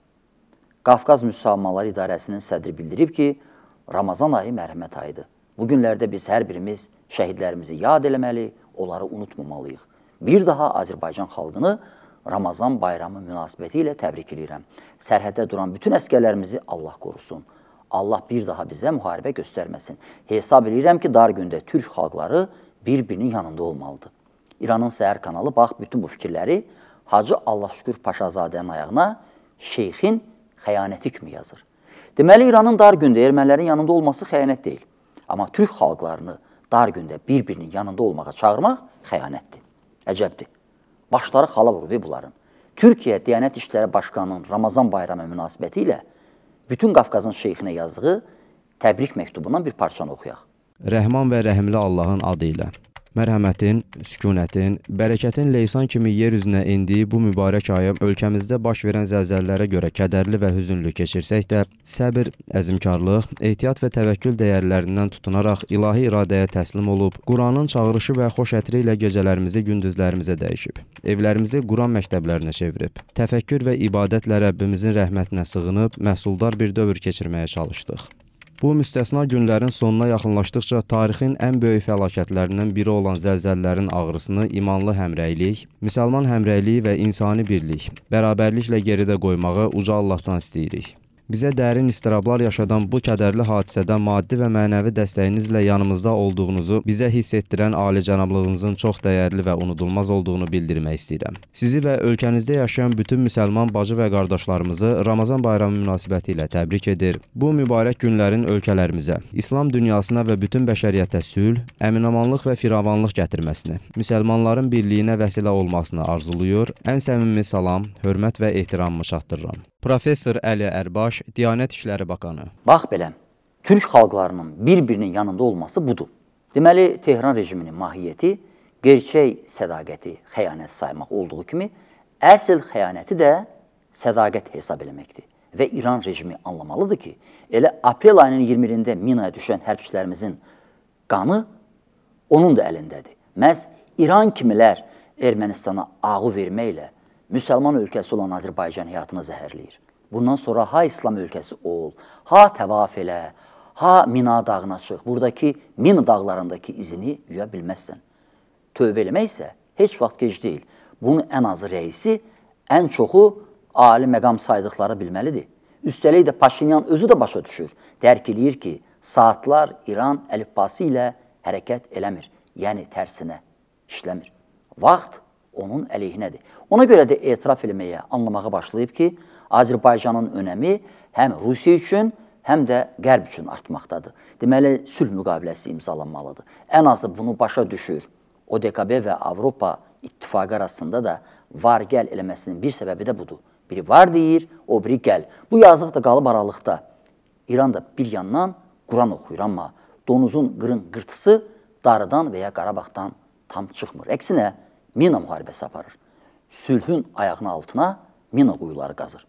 Qafqaz Müsəlmanları İdarəsinin sədri bildirib ki, Ramazan ayı mərhəmət ayıdır. Bu günlərdə biz hər birimiz şəhidlərimizi yad eləməli, onları unutmamalıyıq. Bir daha Azərbaycan xalqını Ramazan bayramı münasibəti ilə təbrik edirəm. Sərhəddə duran bütün əskərlərimizi Allah qorusun. Allah bir daha bizə müharibə göstərməsin. Hesab edirəm ki, dar gündə Türk xalqları bir-birinin yanında olmalıdır. İranın Səhər kanalı bax bütün bu fikirləri Hacı Allahşükür Paşazadənin ayağına şeyxin xəyanəti kimi yazır. Deməli, İranın dar gündə ermənilərin yanında olması xəyanət deyil. Amma Türk xalqlarını dar gündə bir-birinin yanında olmağa çağırmaq xəyanətdir. Əcəbdir. Başları xala vurdu bunların. Türkiyə Diyanət İşləri Başkanının Ramazan bayramı münasibəti ilə bütün Qafqazın şeyxinə yazdığı təbrik məktubundan bir parçanı oxuyaq. Rəhman və rəhimli Allahın adı ilə. Mərhəmətin, sükunətin, bərəkətin leysan kimi yer üzünə indiyi bu mübarək ayı ölkəmizdə baş verən zəlzələlərə görə kədərli və hüzünlü keçirsək də, səbir, əzmkarlıq, ehtiyat və təvəkkül dəyərlərindən tutunaraq ilahi iradəyə təslim olub, Quranın çağırışı və xoş ətri ilə gecələrimizi gündüzlərimizə dəyişib, evlərimizi Quran məktəblərinə çevirib, təfəkkür və ibadətlə Rəbbimizin rəhmətinə sığınıb, məhsuldar bir dövr keçirməyə çalışdıq. Bu müstəsna günlərin sonuna yaxınlaşdıqca tarixin ən böyük fəlakətlərindən biri olan zəlzələlərin ağrısını imanlı həmrəylik, müsəlman həmrəyliyi və insani birlik, bərabərliklə geridə qoymağı uca Allahdan istəyirik. Bizə dərin istirablar yaşadan bu kədərli hadisədə maddi və mənəvi dəstəyinizlə yanımızda olduğunuzu, bizə hiss etdirən alicənablığınızın çox dəyərli və unudulmaz olduğunu bildirmək istəyirəm. Sizi və ölkənizdə yaşayan bütün müsəlman bacı və qardaşlarımızı Ramazan bayramı münasibəti ilə təbrik edir. Bu mübarək günlərin ölkələrimizə, İslam dünyasına və bütün bəşəriyyətə sülh, əminamanlıq və firavanlıq gətirməsini, müsəlmanların birliyinə vəsilə olmasını arzuluyur, ən səmimi salam, hörmət və ehtiramımı çatdırıram. Professor Əli Ərbaş, Diyanət İşləri Bakanı. Bax belə, Türk xalqlarının bir-birinin yanında olması budur. Deməli, Tehran rejiminin mahiyyəti, gerçək sədaqəti xəyanət saymaq olduğu kimi, əsl xəyanəti də sədaqət hesab eləməkdir. Və İran rejimi anlamalıdır ki, elə aprel ayının iyirmi birində minaya düşən hərbçilərimizin qanı onun da əlindədir. Məhz İran kimilər Ermənistana ağı verməklə müsəlman ölkəsi olan Azərbaycan həyatını zəhərləyir. Bundan sonra ha İslam ölkəsi ol, ha təvaf elə, ha Mina dağına çıx, buradakı Mina dağlarındakı izini yuya bilməzsən. Tövbə eləmək isə heç vaxt gec deyil. Bunun ən azı rəisi, ən çoxu ali məqam saydıqları bilməlidir. Üstəlik də Paşinyan özü də başa düşür, dərk eləyir ki, saatlar İran əlifbası ilə hərəkət eləmir, yəni tərsinə işləmir. Vaxt onun əleyhinədir. Ona görə də etiraf eləməyə, anlamağa başlayıb ki, Azərbaycanın önəmi həm Rusiya üçün, həm də Qərb üçün artmaqdadır. Deməli, sülh müqaviləsi imzalanmalıdır. Ən azı bunu başa düşür. O D K B və Avropa İttifaqı arasında da var gəl eləməsinin bir səbəbi də budur. Biri var deyir, o biri gəl. Bu yazıq da qalıb aralıqda. İran da bir yandan Quran oxuyur, amma donuzun qırın qırtısı Darıdan və ya Qarabağdan tam çıxmır. Əksinə, mina müharibəsi aparır. Sülhün ayağının altına mina quyuları qazır.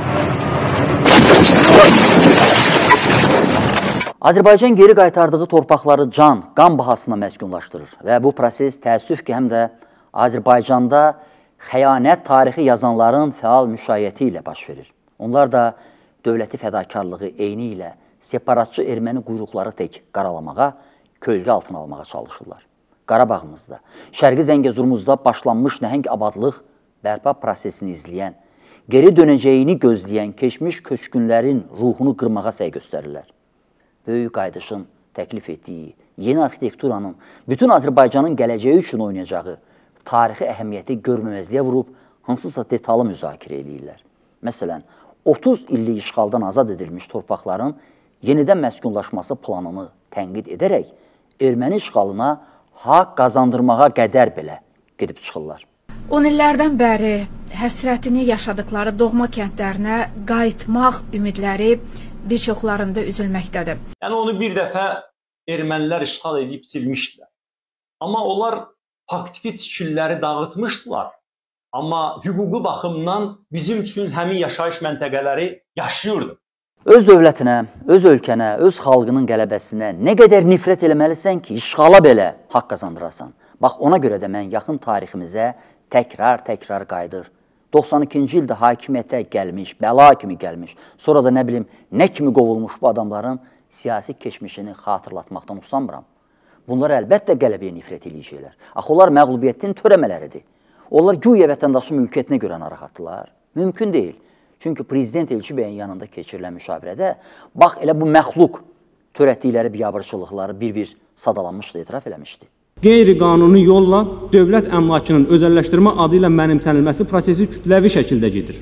Azərbaycan geri qaytardığı torpaqları can, qan bahasına məskunlaşdırır və bu proses təəssüf ki, həm də Azərbaycanda xəyanət tarixi yazanların fəal müşayiəti ilə baş verir. Onlar da dövləti fədakarlığı eyni ilə separatçı erməni quyruqları tək qaralamağa, kölgə altına almağa çalışırlar. Qarabağımızda, Şərqi Zəngəzurumuzda başlanmış nəhəng abadlıq bərpa prosesini izləyən, geri dönəcəyini gözləyən keçmiş köçkünlərin ruhunu qırmağa səy göstərirlər. Böyük qayıdışın təklif etdiyi yeni arxitekturanın bütün Azərbaycanın gələcəyi üçün oynayacağı tarixi əhəmiyyəti görməməzliyə vurub hansısa detallı müzakirə edirlər. Məsələn, otuz illik işğaldan azad edilmiş torpaqların yenidən məskunlaşması planını tənqid edərək erməni işğalına haqq qazandırmağa qədər belə gedib çıxırlar. on illərdən bəri həsrətini yaşadıkları doğma kəndlərinə qayıtmaq ümidləri bir çoxlarında üzülməkdədir. Yəni onu bir dəfə ermənilər işğal edib silmişdilər. Amma onlar faktiki tikililəri dağıtmışdılar. Amma hüquqi baxımdan bizim üçün həmin yaşayış məntəqələri yaşayırdı. Öz dövlətinə, öz ölkənə, öz xalqının qələbəsinə nə qədər nifrət eləməlisən ki, işğala belə haqq qazandırasan. Bax, ona görə də mən yaxın tariximizə təkrar-təkrar qayıdır. doxsan ikinci ildə hakimiyyətə gəlmiş, bəla kimi gəlmiş, sonra da nə bilim, nə kimi qovulmuş bu adamların siyasi keçmişini xatırlatmaqdan usanmıram. Bunlar əlbəttə qələbəyə nifrət eləyəcəklər. Axı, onlar məğlubiyyətin törəmələridir. Onlar güya vətəndaşın mülkiyyətinə görə narahatdılar. Mümkün deyil. Çünki Prezident Elçi bəyin yanında keçirilən müşavirədə bax, elə bu məxluq törətdikləri biabırçılıqları bir-bir sadalanmışdı, etiraf eləmişdi. Qeyri-qanuni yolla dövlət əmlakının özəlləşdirmə adı ilə mənimsənilməsi prosesi kütləvi şəkildə gedir.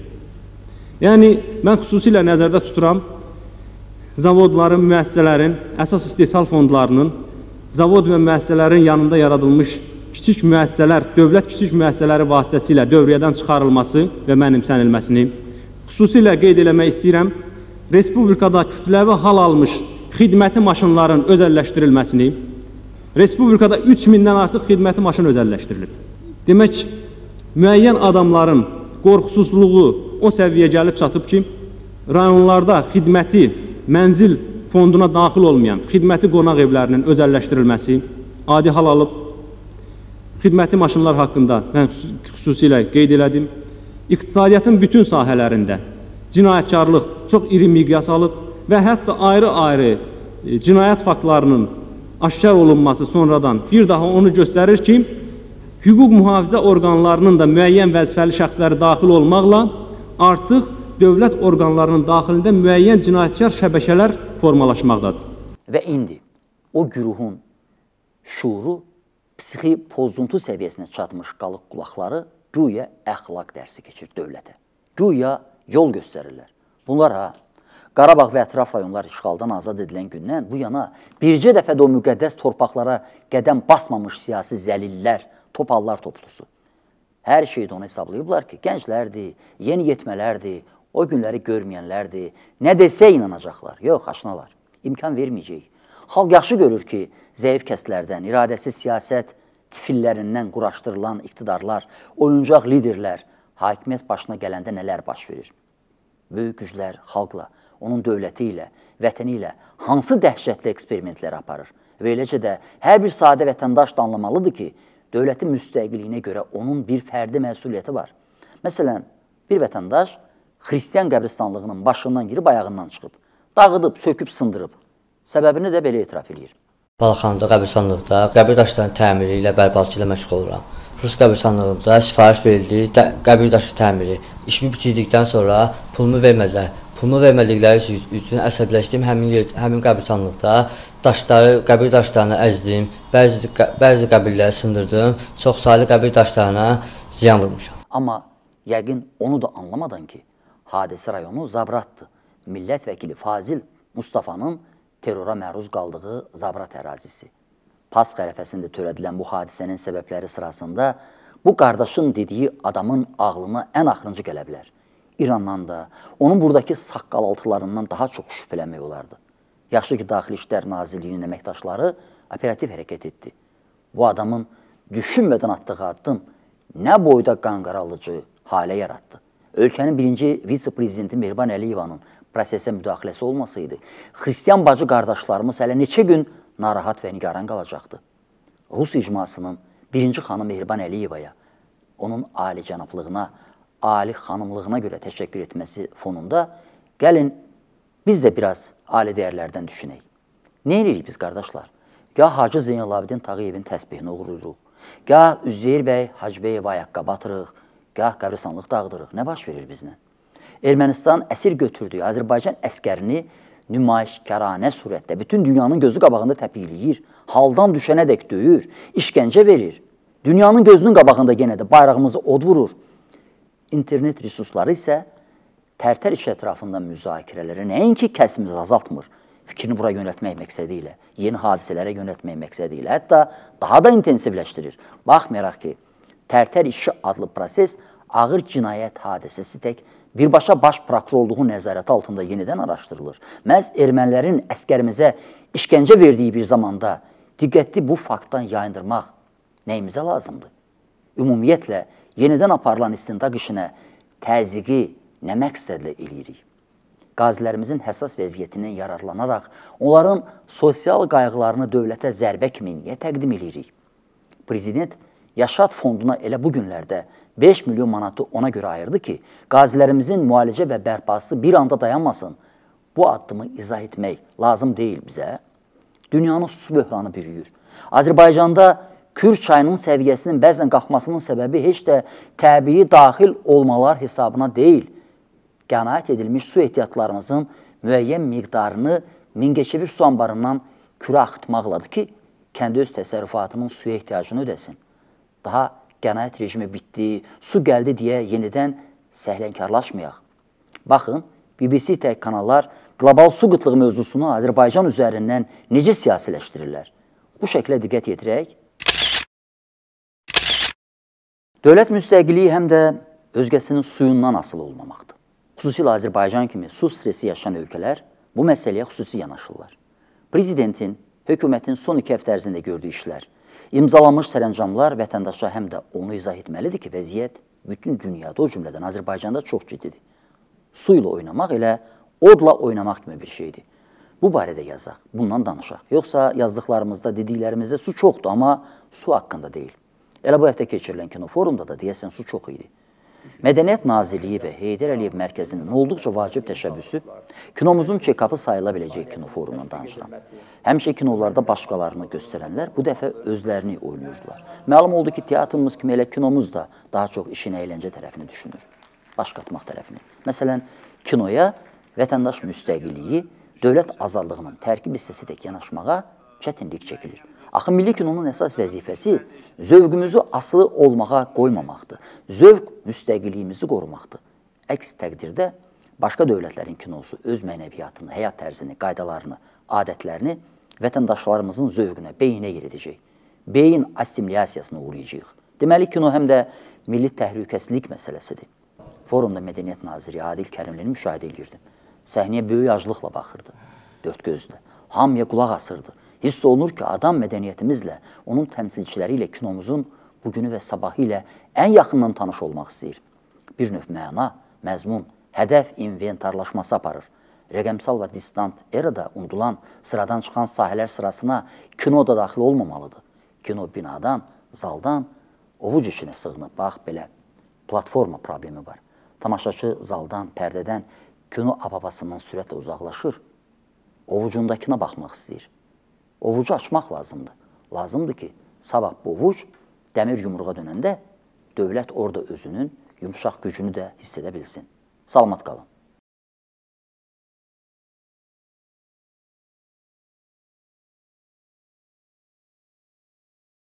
Yəni, mən xüsusilə nəzərdə tuturam, zavodların, müəssisələrin, əsas istehsal fondlarının, zavod və müəssisələrin yanında yaradılmış kiçik müəssisələr, dövlət kiçik müəssisələri vasitəsilə dövriyyədən çıxarılması və mənimsənilməsini, xüsusilə qeyd eləmək istəyirəm, Respublikada kütləvi hal almış xidməti maşınların özəlləşdirilməsini, Respublikada üç mindən artıq xidməti maşın özəlləşdirilib. Demək, müəyyən adamların qorxusuzluğu o səviyyə gəlib çatıb ki, rayonlarda xidməti mənzil fonduna daxil olmayan xidməti qonaq evlərinin özəlləşdirilməsi adi hal alıb. Xidməti maşınlar haqqında mən xüsusilə qeyd elədim. İqtisadiyyatın bütün sahələrində cinayətkarlıq çox iri miqyas alıb və hətta ayrı-ayrı cinayət faktlarının aşkar olunması sonradan bir daha onu göstərir ki, hüquq mühafizə orqanlarının da müəyyən vəzifəli şəxsləri daxil olmaqla artıq dövlət orqanlarının daxilində müəyyən cinayətkar şəbəkələr formalaşmaqdadır. Və indi o güruhun şuuru psixi pozuntu səviyyəsinə çatmış qalıq qulaqları güya əxlaq dərsi keçir dövlətə. Güya yol göstərirlər. Bunlar ha, Qarabağ və ətraf rayonlar işğaldan azad edilən gündən bu yana bircə dəfə də o müqəddəs torpaqlara qədəm basmamış siyasi zəlillər, topallar toplusu. Hər şeydə onu hesablayıblar ki, gənclərdir, yeni yetmələrdir, o günləri görməyənlərdir, nə desə inanacaqlar. Yox, aşınalar, imkan verməyəcək. Xalq yaxşı görür ki, zəif kəslərdən, iradəsiz siyasət tifillərindən quraşdırılan iqtidarlar, oyuncaq liderlər hakimiyyət başına gələndə nələr baş verir. Böyük güclər xalqla, onun dövləti ilə, vətəni ilə hansı dəhşətli eksperimentlər aparır. Və eləcə də hər bir sadə vətəndaş da anlamalıdır ki, dövlətin müstəqilliyinə görə onun bir fərdi məsuliyyəti var. Məsələn, bir vətəndaş xristiyan qəbristanlığının başından girib ayağından çıxıb, dağıdıb, söküb, sındırıb. Səbəbini də belə etiraf edir. Balxanada qəbristanlıqda qəbir daşlarının təmiri ilə bərbatçı ilə məşğul oluram. Rus qəbristanlığında sifariş verildi, qəbir daşı təmiri. İşimi bitirdikdən sonra pulumu vermədilər. Pulumu vermədikləri üçün əsəbləşdim, həmin, həmin qəbristanlıqda daşları, qəbir daşlarını əzdim, bəzi, bəzi qəbirləri sındırdım, çox saylı qəbir daşlarına ziyan vurmuşam. Amma yəqin onu da anlamadan ki, hadisə rayonu Zabratdır. Millət vəkili Fazil Mustafanın terrora məruz qaldığı Zabrat ərazisi. Pasxa ərəfəsində törədilən bu hadisənin səbəbləri sırasında bu qardaşın dediyi adamın ağlına ən axırıncı gələ bilər. İrandan da, onun buradakı saqqalaltılarından daha çox şübhələnmək olardı. Yaxşı ki, Daxili İşlər Nazirliyinin əməkdaşları operativ hərəkət etdi. Bu adamın düşünmədən atdığı addım nə boyda qanqaralıcı halə yaratdı. Ölkənin birinci vitse-prezidenti Mehriban Əliyevanın prosesə müdaxiləsi olmasaydı, xristiyan bacı qardaşlarımız hələ neçə gün narahat və nigaran qalacaqdı. Rus icmasının birinci xanım Mehriban Əliyevaya, onun ali cənablığına, ali xanımlığına görə təşəkkür etməsi fonunda gəlin biz də biraz ali dəyərlərdən düşünək. Nə edirik biz qardaşlar? Gah Hacı Zeynalabidin Tağıyevin təsbihini uğurluruq, gah Üzeyir bəy Hacıbəyev ayaqqabı atırıq, gah qəbristanlıq dağıdırıq. Nə baş verir bizlə? Ermənistan əsir götürdüyü Azərbaycan əskərini nümayişkaranə surətdə bütün dünyanın gözü qabağında təpikləyir, haldan düşənə dək döyür, işgəncə verir. Dünyanın gözünün qabağında yenə də bayrağımızı od vurur. İnternet resursları isə Tərtər iş ətrafında müzakirələri nəinki kəsimiz azaltmır, fikrini bura yönətmək məqsədi ilə, yeni hadisələrə yönətmək məqsədi ilə, hətta daha da intensivləşdirir. Baxmayaraq ki, Tərtər işi adlı proses ağır cinayət hadisəsi tək birbaşa baş prokurorluğun nəzarəti altında yenidən araşdırılır. Məhz ermənilərin əskərimizə işgəncə verdiyi bir zamanda diqqətli bu faktdan yayındırmaq nəyimizə lazımdır? Ümumiyyətlə, yenidən aparılan istintaq işinə təzyiqi nə məqsədlə eləyirik? Qazilərimizin həssas vəziyyətindən yararlanaraq onların sosial qayğılarını dövlətə zərbə kimi niyə təqdim eləyirik? Prezident Yaşad fonduna elə bu günlərdə beş milyon manatı ona görə ayırdı ki, qazilərimizin müalicə və bərpası bir anda dayanmasın. Bu addımı izah etmək lazım deyil bizə. Dünyanın su böhranı bürüyür. Azərbaycanda Kür çayının səviyyəsinin bəzən qalxmasının səbəbi heç də təbii daxil olmalar hesabına deyil. Qənaət edilmiş su ehtiyatlarımızın müəyyən miqdarını Mingəçevir su anbarından kürə axıtmaqladır ki, kəndi öz təsərrüfatının suya ehtiyacını ödəsin. Daha qənaət rejimi bitdi, su gəldi deyə yenidən səhlənkarlaşmayaq. Baxın, B B C tək kanallar qlobal su qıtlığı mövzusunu Azərbaycan üzərindən necə siyasiləşdirirlər? Bu şəklə diqqət yetirək. Dövlət müstəqilliyi həm də özgəsinin suyundan asılı olmamaqdır. Xüsusilə Azərbaycan kimi su stresi yaşayan ölkələr bu məsələyə xüsusi yanaşırlar. Prezidentin, hökumətin son iki həftə ərzində gördüyü işlər, imzalanmış sərəncamlar vətəndaşa həm də onu izah etməlidir ki, vəziyyət bütün dünyada, o cümlədən Azərbaycanda çox ciddidir. Su ilə oynamaq elə odla oynamaq kimi bir şeydir. Bu barədə yazaq, bundan danışaq. Yoxsa yazdıqlarımızda, dediklərimizdə su çoxdur, amma su haqqında deyil. Elə bu həftə keçirilən kinoforumda da deyəsən su çox idi. Mədəniyyət Nazirliyi və Heydər Əliyev Mərkəzinin olduqca vacib təşəbbüsü kinomuzun check-up'ı sayıla biləcək kinoforumdan danışıram. Həmişə kinolarda başqalarını göstərənlər bu dəfə özlərini oynayırdılar. Məlum oldu ki, teatrımız kimi elə kinomuz da daha çox işin əyləncə tərəfini düşünür, baş qatmaq tərəfini. Məsələn, kinoya vətəndaş müstəqilliyi, dövlət azadlığının tərkib hissəsi tək yanaşmağa çətinlik çəkilir. Axı, milli kinonun əsas vəzifəsi zövqümüzü asılı olmağa qoymamaqdır. Zövq müstəqilliyimizi qorumaqdır. Əks təqdirdə başqa dövlətlərin kinosu öz mənəviyyatını, həyat tərzini, qaydalarını, adətlərini vətəndaşlarımızın zövqünə, beyinə yer edəcək. Beyin assimilyasiyasına uğrayacaq. Deməli, kino həm də milli təhlükəsizlik məsələsidir. Forumda Mədəniyyət Naziri Adil Kərimlini müşahidə edirdim. Səhniyə böyük aclıqla baxırdı, dörd gözlə. Hamıya qulaq asırdı. Hiss olunur ki, adam mədəniyyətimizlə, onun təmsilçiləri ilə kinomuzun bugünü və sabahı ilə ən yaxından tanış olmaq istəyir. Bir növ məna, məzmun, hədəf inventarlaşması aparır. Rəqəmsal və distant erada unudulan, sıradan çıxan sahələr sırasına kino da daxil olmamalıdır. Kino binadan, zaldan, ovuc işinə sığınıb. Bax, belə platforma problemi var. Tamaşaçı zaldan, pərdədən, kino ababasından sürətlə uzaqlaşır. Ovucundakına baxmaq istəyir. Ovucu açmaq lazımdır. Lazımdır ki, sabah bu ovuc dəmir yumruğa dönəndə dövlət orada özünün yumuşaq gücünü də hiss edə bilsin. Salamat qalın.